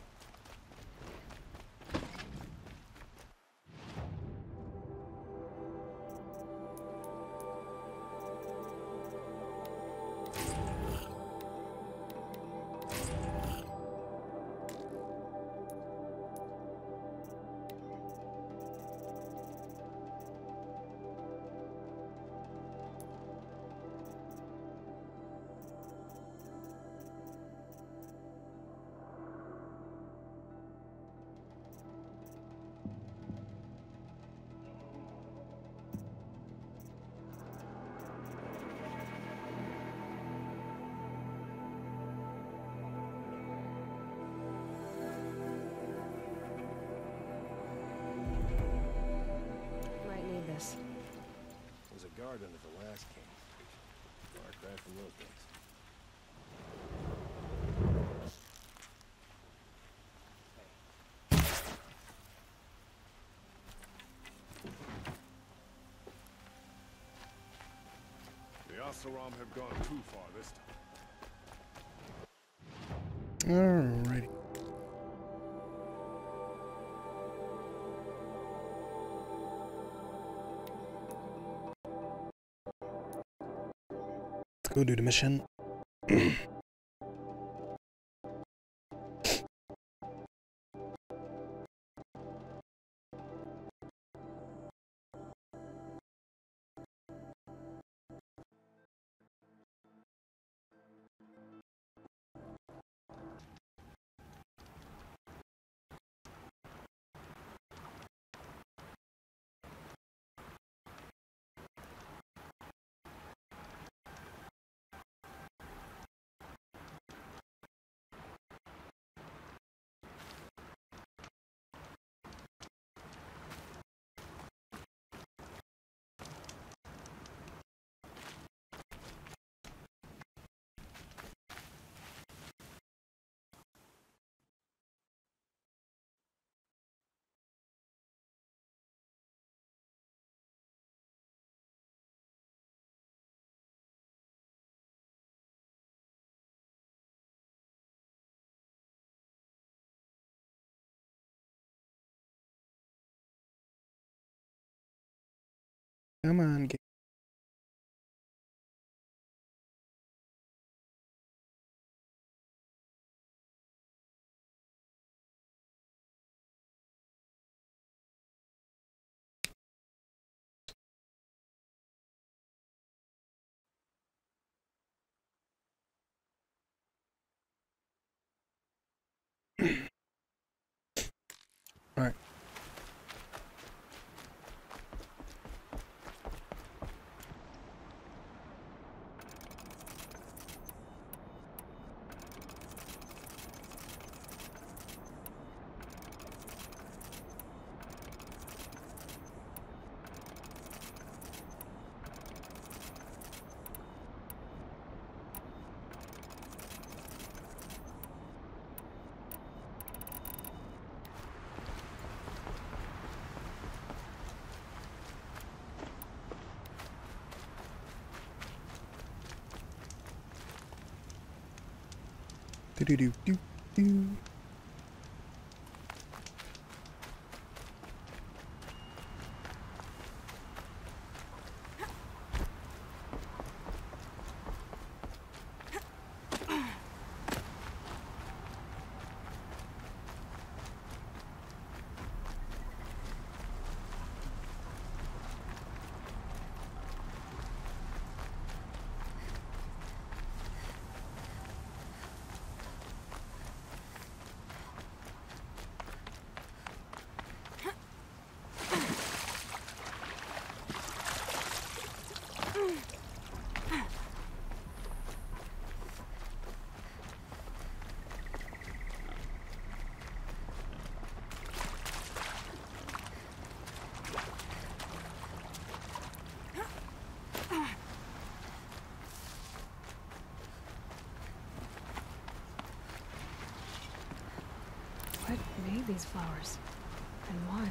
Was a guard under the last king. Far cry from those days. Oseram have gone too far this time. Alrighty. Let's go do the mission. Come on, get. All right. Do do do do do. What made these flowers? And why?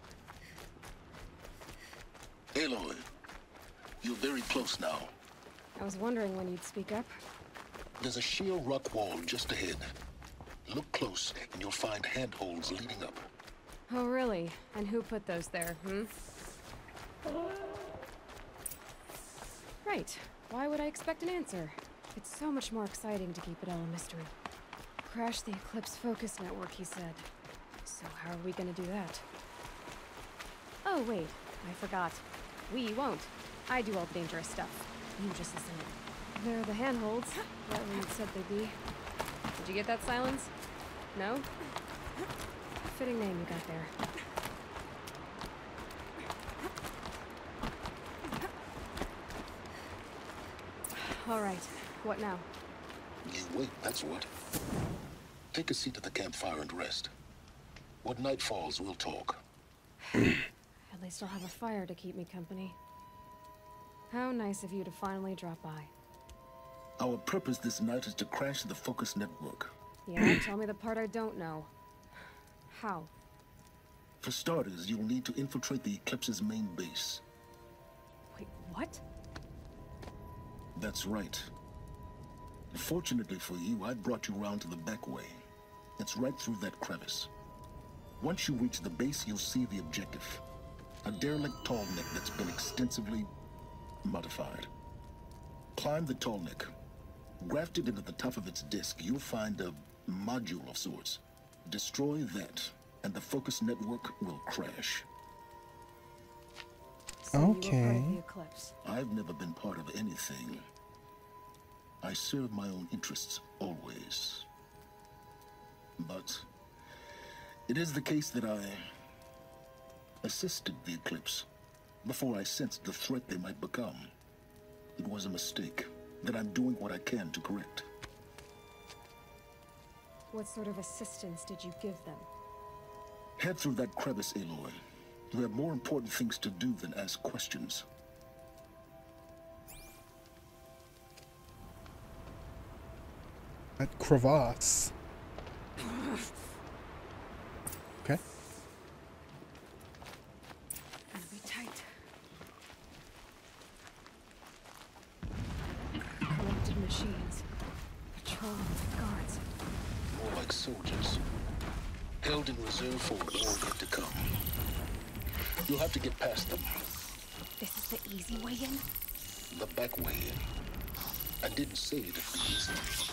Aloy, you're very close now. I was wondering when you'd speak up. There's a sheer rock wall just ahead. Look close, and you'll find handholds leading up. Oh, really? And who put those there, Right. Why would I expect an answer? It's so much more exciting to keep it all a mystery. Crash the Eclipse Focus Network, he said. So how are we gonna do that? Oh, wait. I forgot. We won't. I do all the dangerous stuff. You just listen in. They're the handholds. Whatever you said they'd be. Did you get that, Silence? No? Fitting name you got there. All right. What now? You wait, that's what. Take a seat at the campfire and rest. When night falls, we'll talk. At least I'll have a fire to keep me company. How nice of you to finally drop by. Our purpose this night is to crash the Focus Network. Yeah, tell me the part I don't know. How? For starters, you'll need to infiltrate the Eclipse's main base. Wait, what? That's right. Fortunately for you, I brought you around to the back way. It's right through that crevice. Once you reach the base, you'll see the objective. A derelict tallneck that's been extensively modified. Climb the tallneck. Grafted into the top of its disk, you'll find a module of sorts. Destroy that, and the Focus Network will crash. So okay. You were part of the Eclipse. I've never been part of anything. I serve my own interests, always. But it is the case that I assisted the Eclipse before I sensed the threat they might become. It was a mistake that I'm doing what I can to correct. What sort of assistance did you give them? Head through that crevice, Aloy. You have more important things to do than ask questions. That crevasse. Okay. Gotta be tight. Corrupted machines. Patrolling with guards. More like soldiers. Held in reserve for a war yet to come. You'll have to get past them. This is the easy way in? The back way in. I didn't say it'd be easy.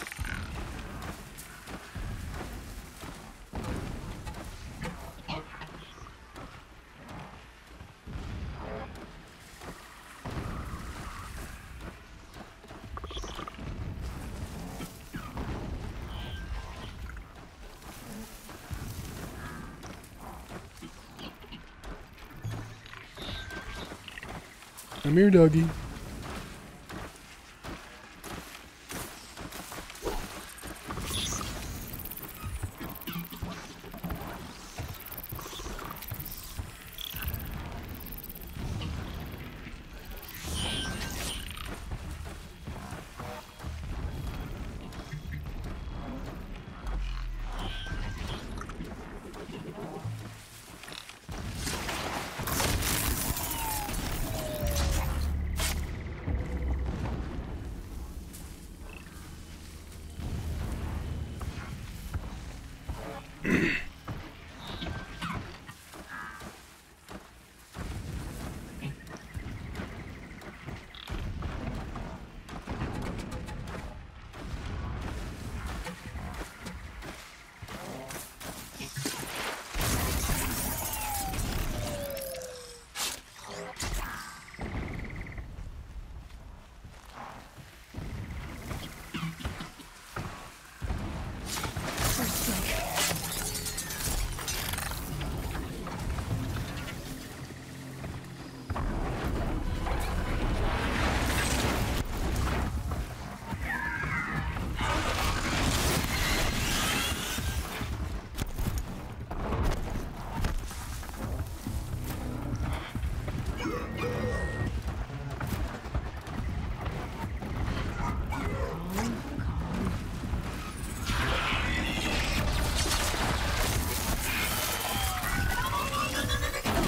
Come here, doggy.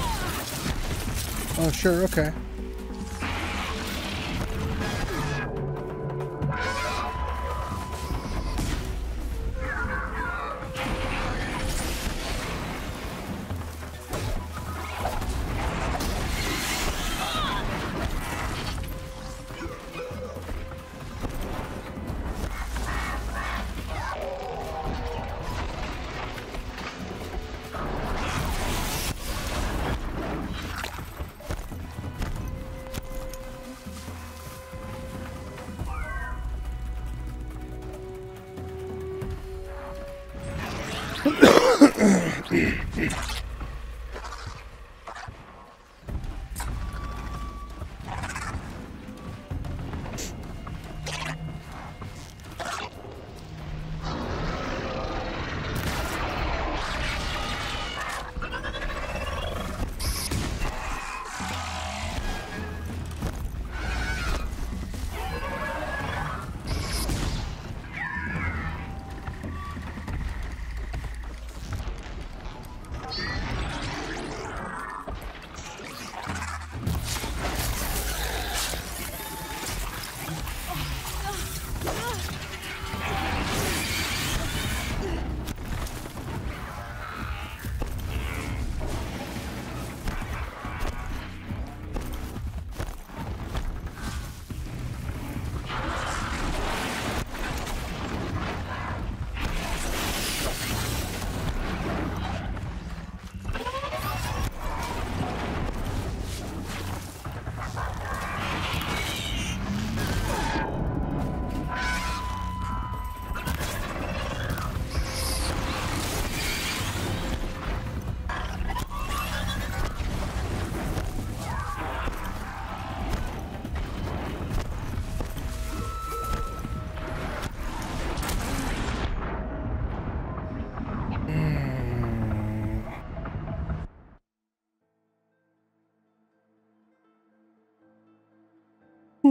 Oh, sure, okay.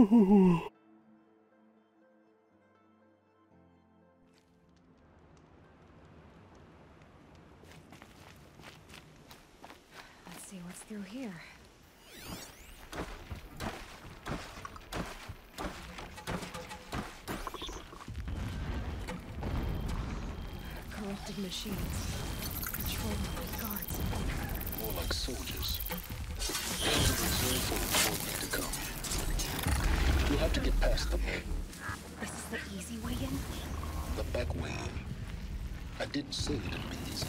Let's see what's through here. Corrupted machines. Controlled by guards. More like soldiers. Head to the reserve for reporting to come. You'll have to get past them. This is the easy way in? The back way in. I didn't say it'd be easy.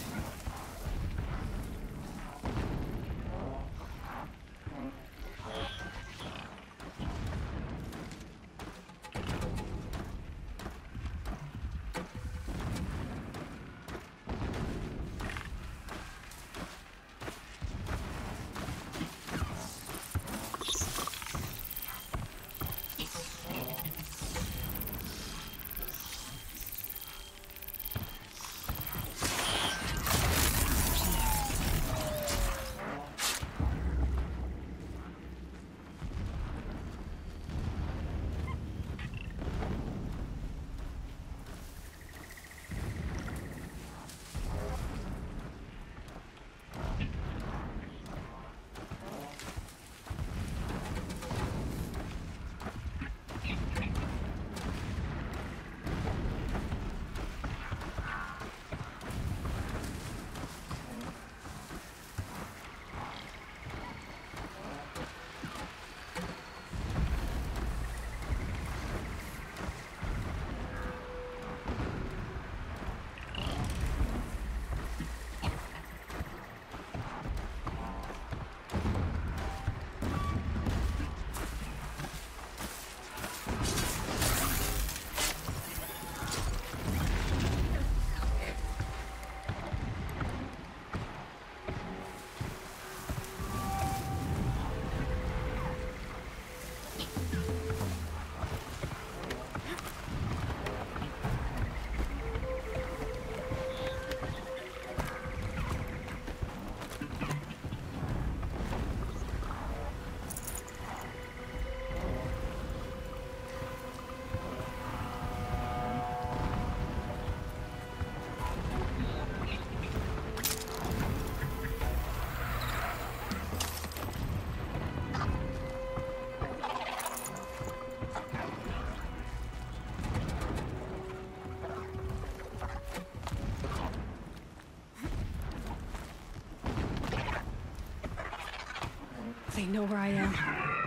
They know where I am.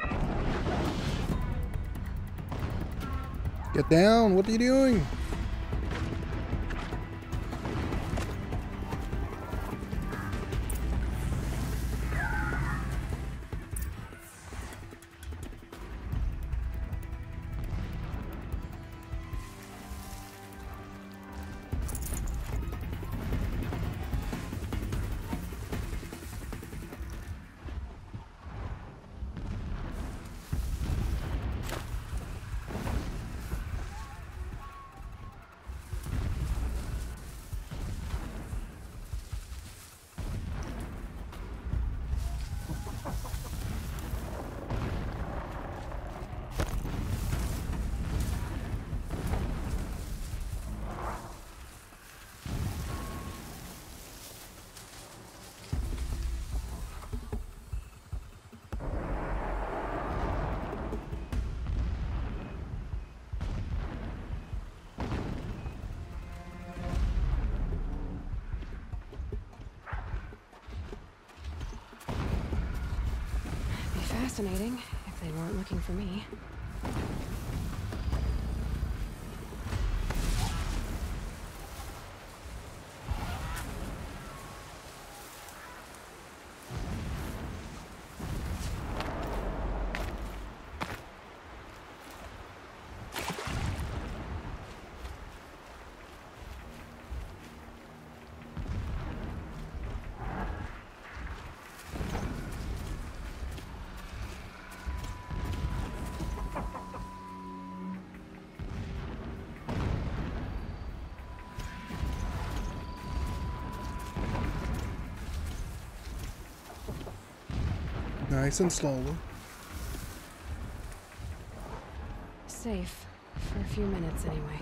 Get down! What are you doing? Fascinating, if they weren't looking for me. Nice and slowly. safe. For a few minutes, anyway.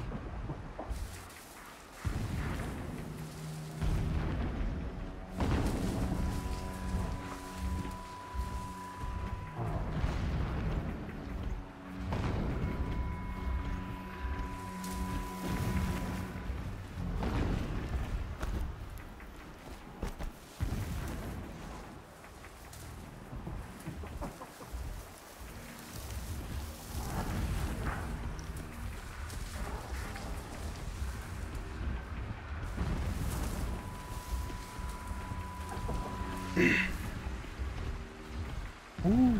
Ooh.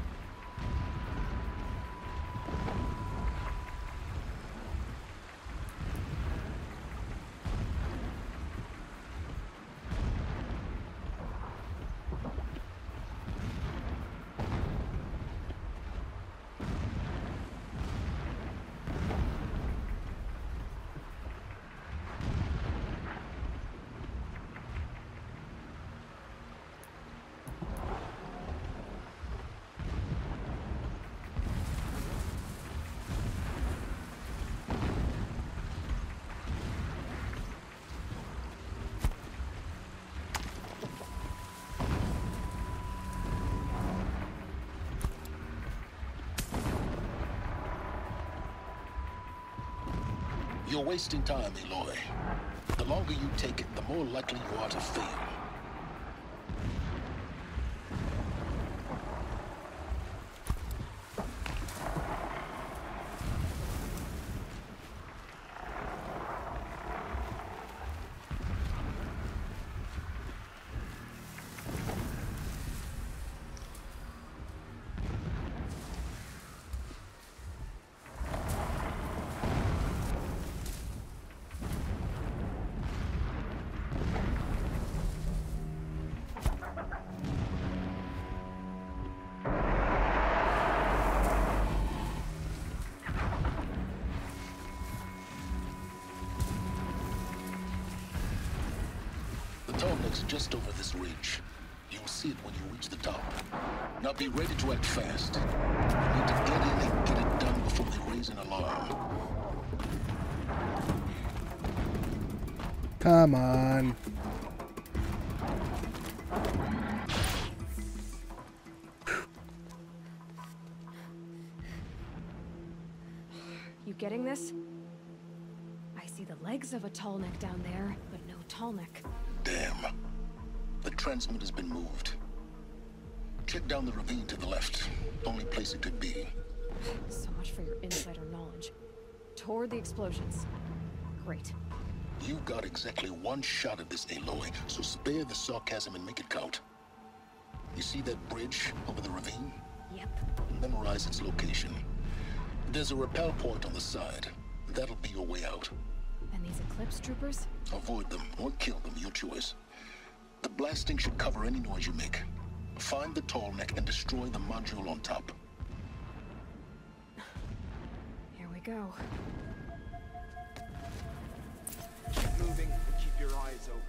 You're wasting time, Aloy. The longer you take it, the more likely you are to fail. The Tallneck's just over this ridge. You'll see it when you reach the top. Now be ready to act fast. You need to get in and get it done before they raise an alarm. Come on. You getting this? I see the legs of a Tallneck down there, but no Tallneck. Damn. The transmitter's been moved. Check down the ravine to the left. Only place it could be. So much for your insider knowledge. Toward the explosions. Great. You got exactly one shot at this, Aloy, so spare the sarcasm and make it count. You see that bridge over the ravine? Yep. Memorize its location. There's a rappel point on the side. That'll be your way out. And these Eclipse troopers? Avoid them or kill them, your choice. The blasting should cover any noise you make. Find the Tallneck and destroy the module on top. Here we go. Keep moving, but keep your eyes open.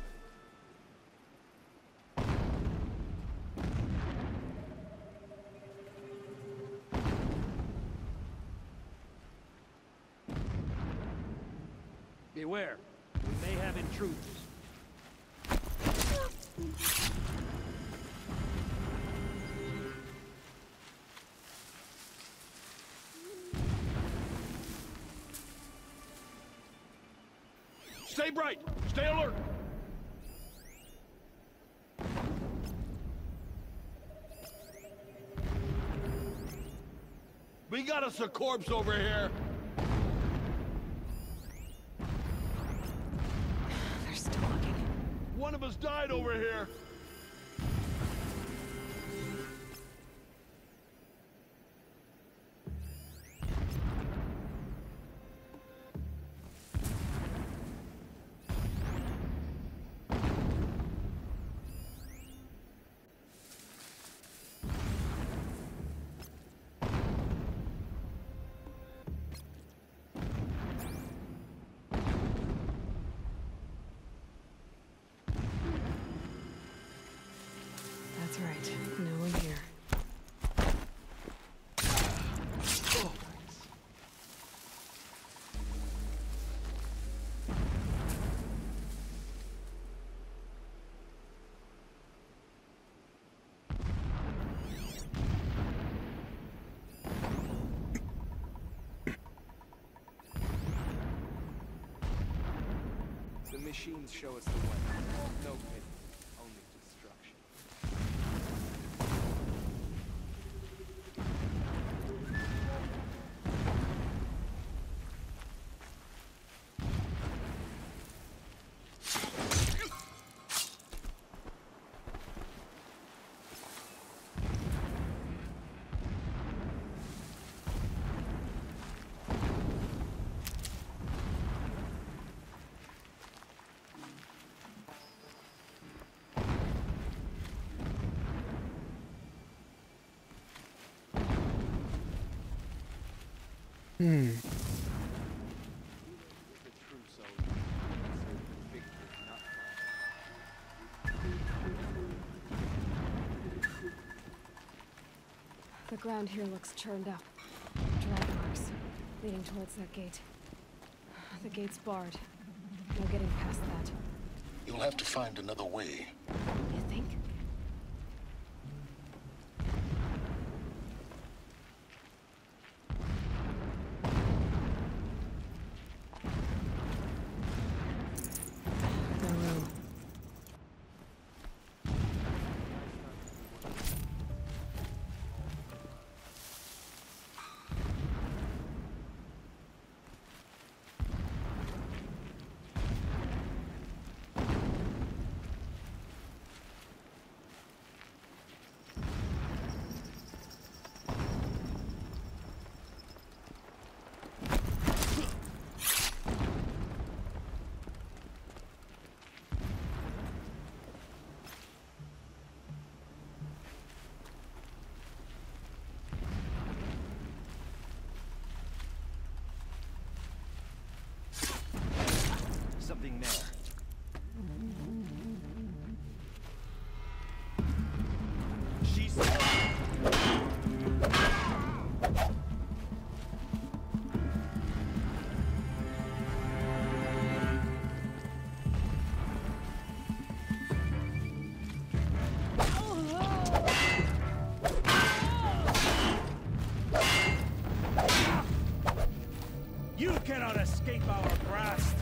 Beware. We may have intruders. Stay bright! Stay alert! We got us a corpse over here! They're still looking. One of us died over here! That's right. No one here. machines show us the way. No pity, only destruction. The ground here looks churned up. Drag marks, leading towards that gate. The gate's barred. No getting past that. You'll have to find another way. You think? Something there. She's... You cannot escape our grasp!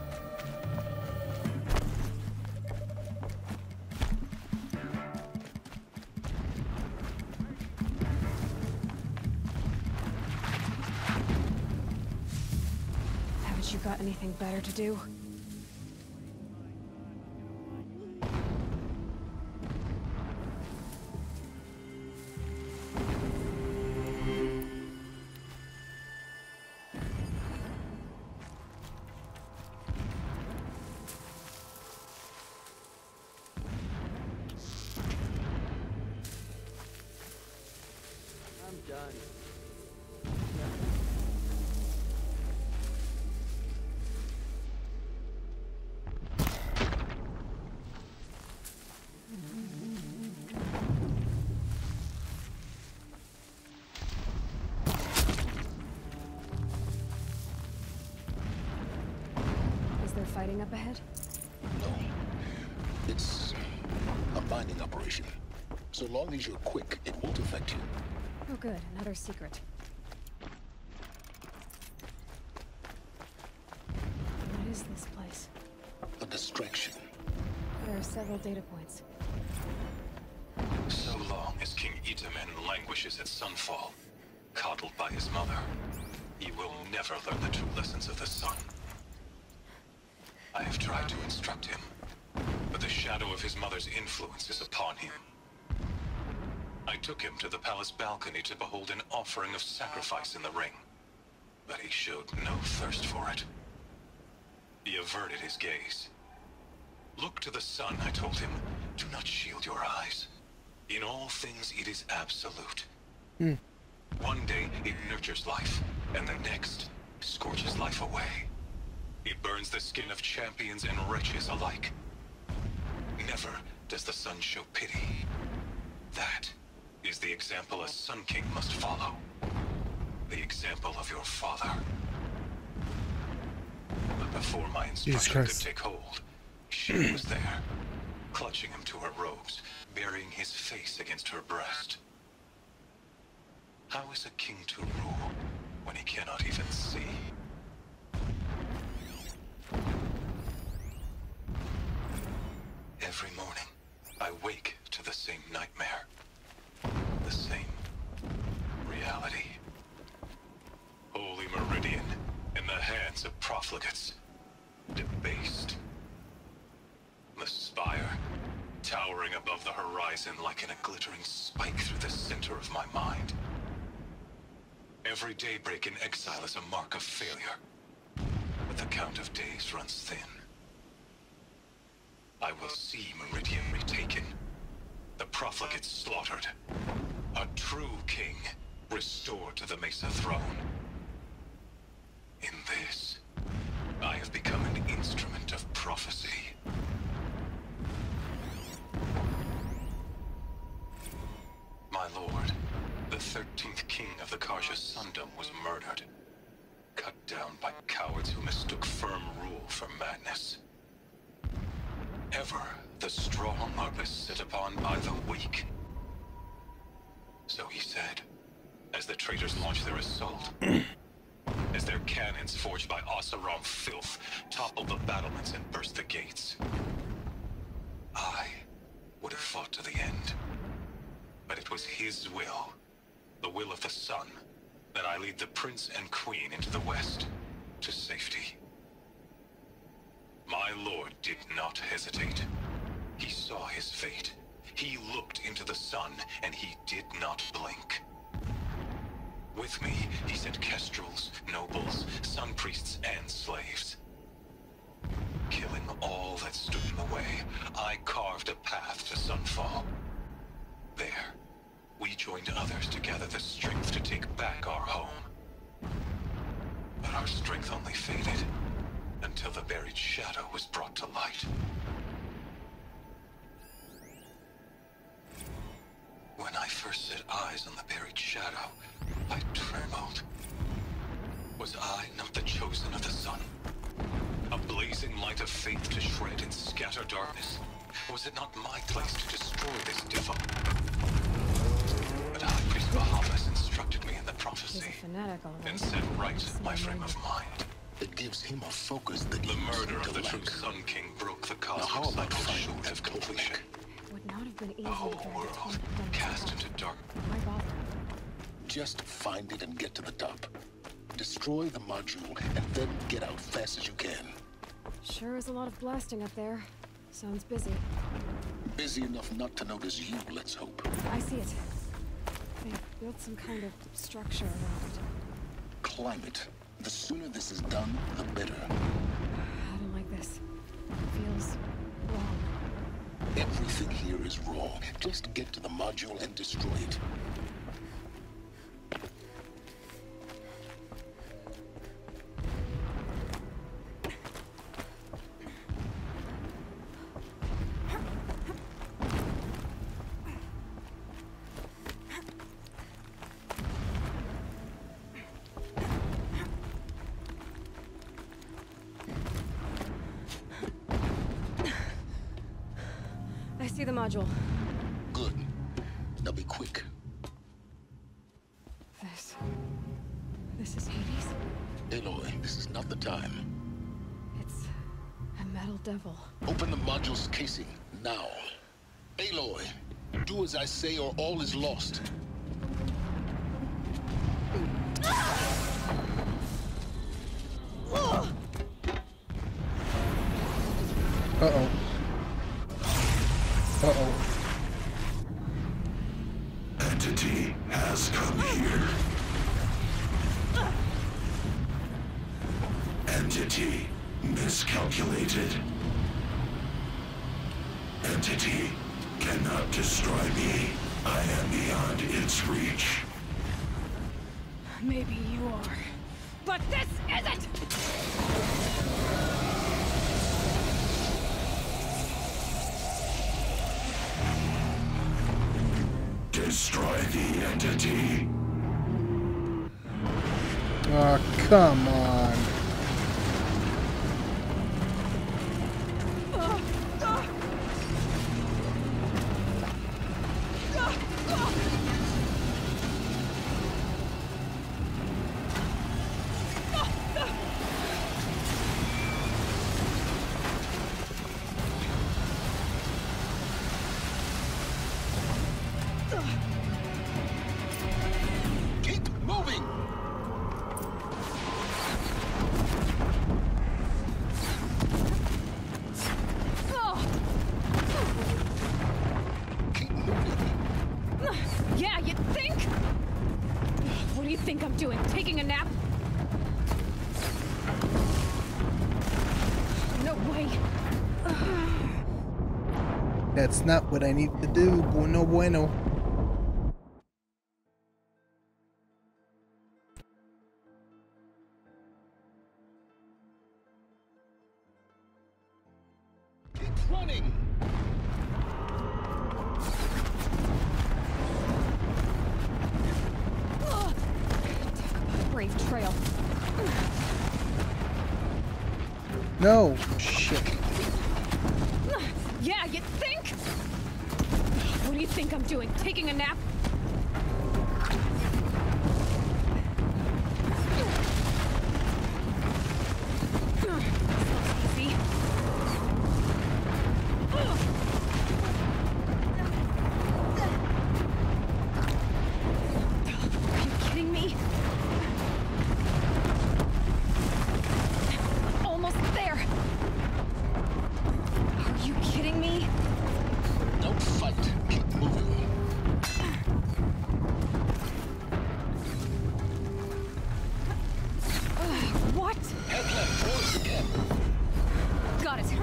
Haven't you got anything better to do? I'm done. Is there fighting up ahead? No. It's a mining operation. So long as you're quick, it won't affect you. Oh good, another secret. What is this place? A distraction. There are several data points. So long as King Itamen languishes at Sunfall, coddled by his mother, he will never learn the true lessons of the sun. I have tried to instruct him, but the shadow of his mother's influence is upon him. I took him to the palace balcony to behold an offering of sacrifice in the ring, but he showed no thirst for it. He averted his gaze. Look to the sun, I told him. Do not shield your eyes. In all things, it is absolute. One day, it nurtures life, and the next, scorches life away. It burns the skin of champions and wretches alike. Never does the sun show pity. That is the example a Sun King must follow. The example of your father. But before my instruction could take hold, she was there, clutching him to her robes, burying his face against her breast. How is a king to rule when he cannot even see? Every morning, I wake to the same nightmare. The same reality. Holy Meridian in the hands of profligates. Debased. The spire, towering above the horizon like a glittering spike through the center of my mind. Every daybreak in exile is a mark of failure, but the count of days runs thin. I will see Meridian retaken, the profligates slaughtered, a true king restored to the Mesa throne. In this, I have become an instrument of prophecy. My lord, the 13th king of the Karja Sundom was murdered, cut down by cowards who mistook firm rule for madness. Ever the strong are beset upon by the weak. So he said, as the traitors launched their assault, as their cannons forged by Oseram filth toppled the battlements and burst the gates. I would have fought to the end. But it was his will, the will of the sun, that I lead the prince and queen into the west, to safety. My lord did not hesitate. He saw his fate. He looked into the sun, and he did not blink. With me, he sent kestrels, nobles, sun priests, and slaves. Killing all that stood in the way, I carved a path to Sunfall. There, we joined others to gather the strength to take back our home. But our strength only faded until the buried shadow was brought to light. When I first set eyes on the buried shadow, I trembled. Was I not the chosen of the sun? A blazing light of faith to shred and scatter darkness? Was it not my place to destroy this devil? But High Priest Bahamut instructed me in the prophecy and set right my frame of mind. It gives him a focus that the murder of the true Sun King broke the cosmic cycle short of completion. Would not have been easy. The whole world cast into dark. Why bother? Just find it and get to the top. Destroy the module and then get out fast as you can. Sure is a lot of blasting up there. Sounds busy. Busy enough not to notice you, let's hope. I see it. They've built some kind of structure around it. Climate. The sooner this is done, the better. I don't like this. It feels wrong. Everything here is wrong. Just get to the module and destroy it. I see the module. Good. Now be quick. This is Hades? Aloy, this is not the time. It's a metal devil. Open the module's casing, now. Aloy, do as I say or all is lost. Uh-oh. Uh-oh. Entity has come here. Entity miscalculated. Entity cannot destroy me. I am beyond its reach. Maybe you are. But this isn't! Destroy the entity. Oh, come on. think I'm doing? Taking a nap? No way. That's not what I need to do. No bueno. Keep running. Brave trail. No. Shit. Yeah, you think? What do you think I'm doing? Taking a nap? Easy. Are you kidding me? Almost there. Are you kidding me? Don't fight. Keep moving. What? Head left towards the camp. Got it.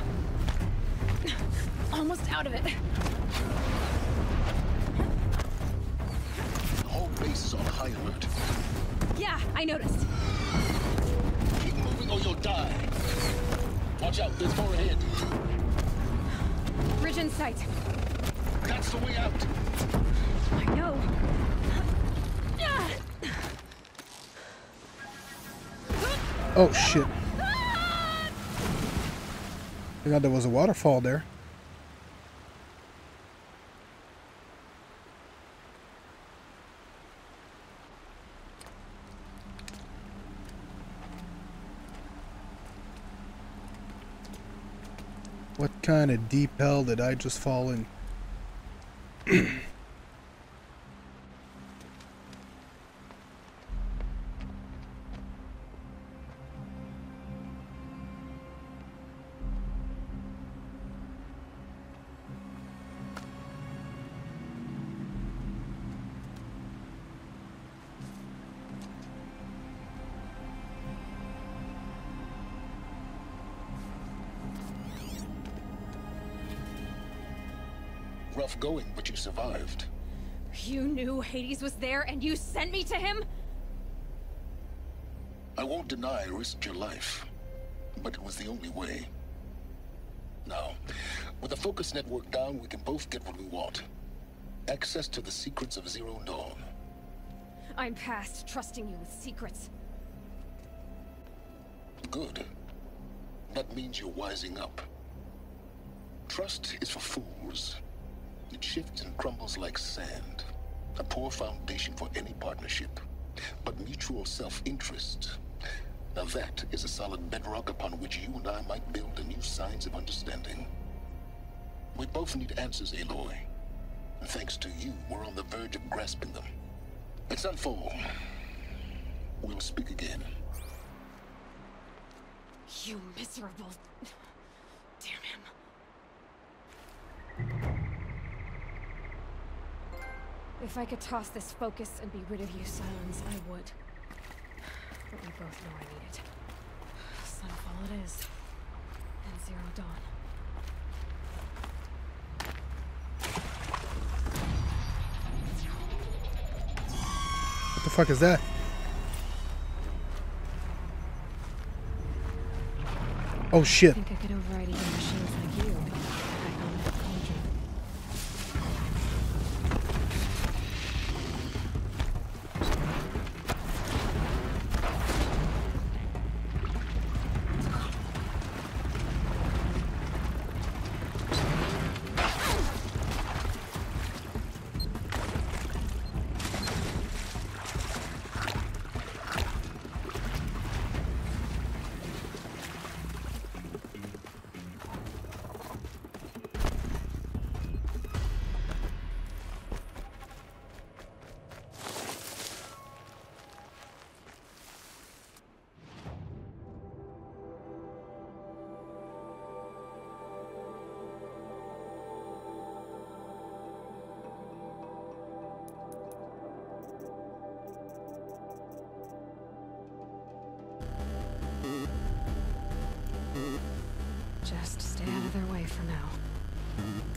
Almost out of it. The whole base is on high alert. Yeah, I noticed. Keep moving or you'll die. Watch out, there's more ahead. Bridge in sight. That's the way out. I know. Oh shit. I forgot there was a waterfall there. What kind of deep hell did I just fall in? Rough going, but you survived. You knew Hades was there and you sent me to him? I won't deny I risked your life, but it was the only way. Now, with the focus network down, we can both get what we want. Access to the secrets of Zero Dawn. I'm past trusting you with secrets. Good. That means you're wising up. Trust is for fools. It shifts and crumbles like sand. A poor foundation for any partnership. But mutual self-interest. Now that is a solid bedrock upon which you and I might build a new science of understanding. We both need answers, Aloy. And thanks to you, we're on the verge of grasping them. It's unfold. We'll speak again. You miserable... Damn him. If I could toss this focus and be rid of you, Silence, I would. But we both know I need it. Sunfall it is. And Zero Dawn. What the fuck is that? Oh shit. I think I could override even machines like you. Back on that cauldron. Just stay out of their way for now.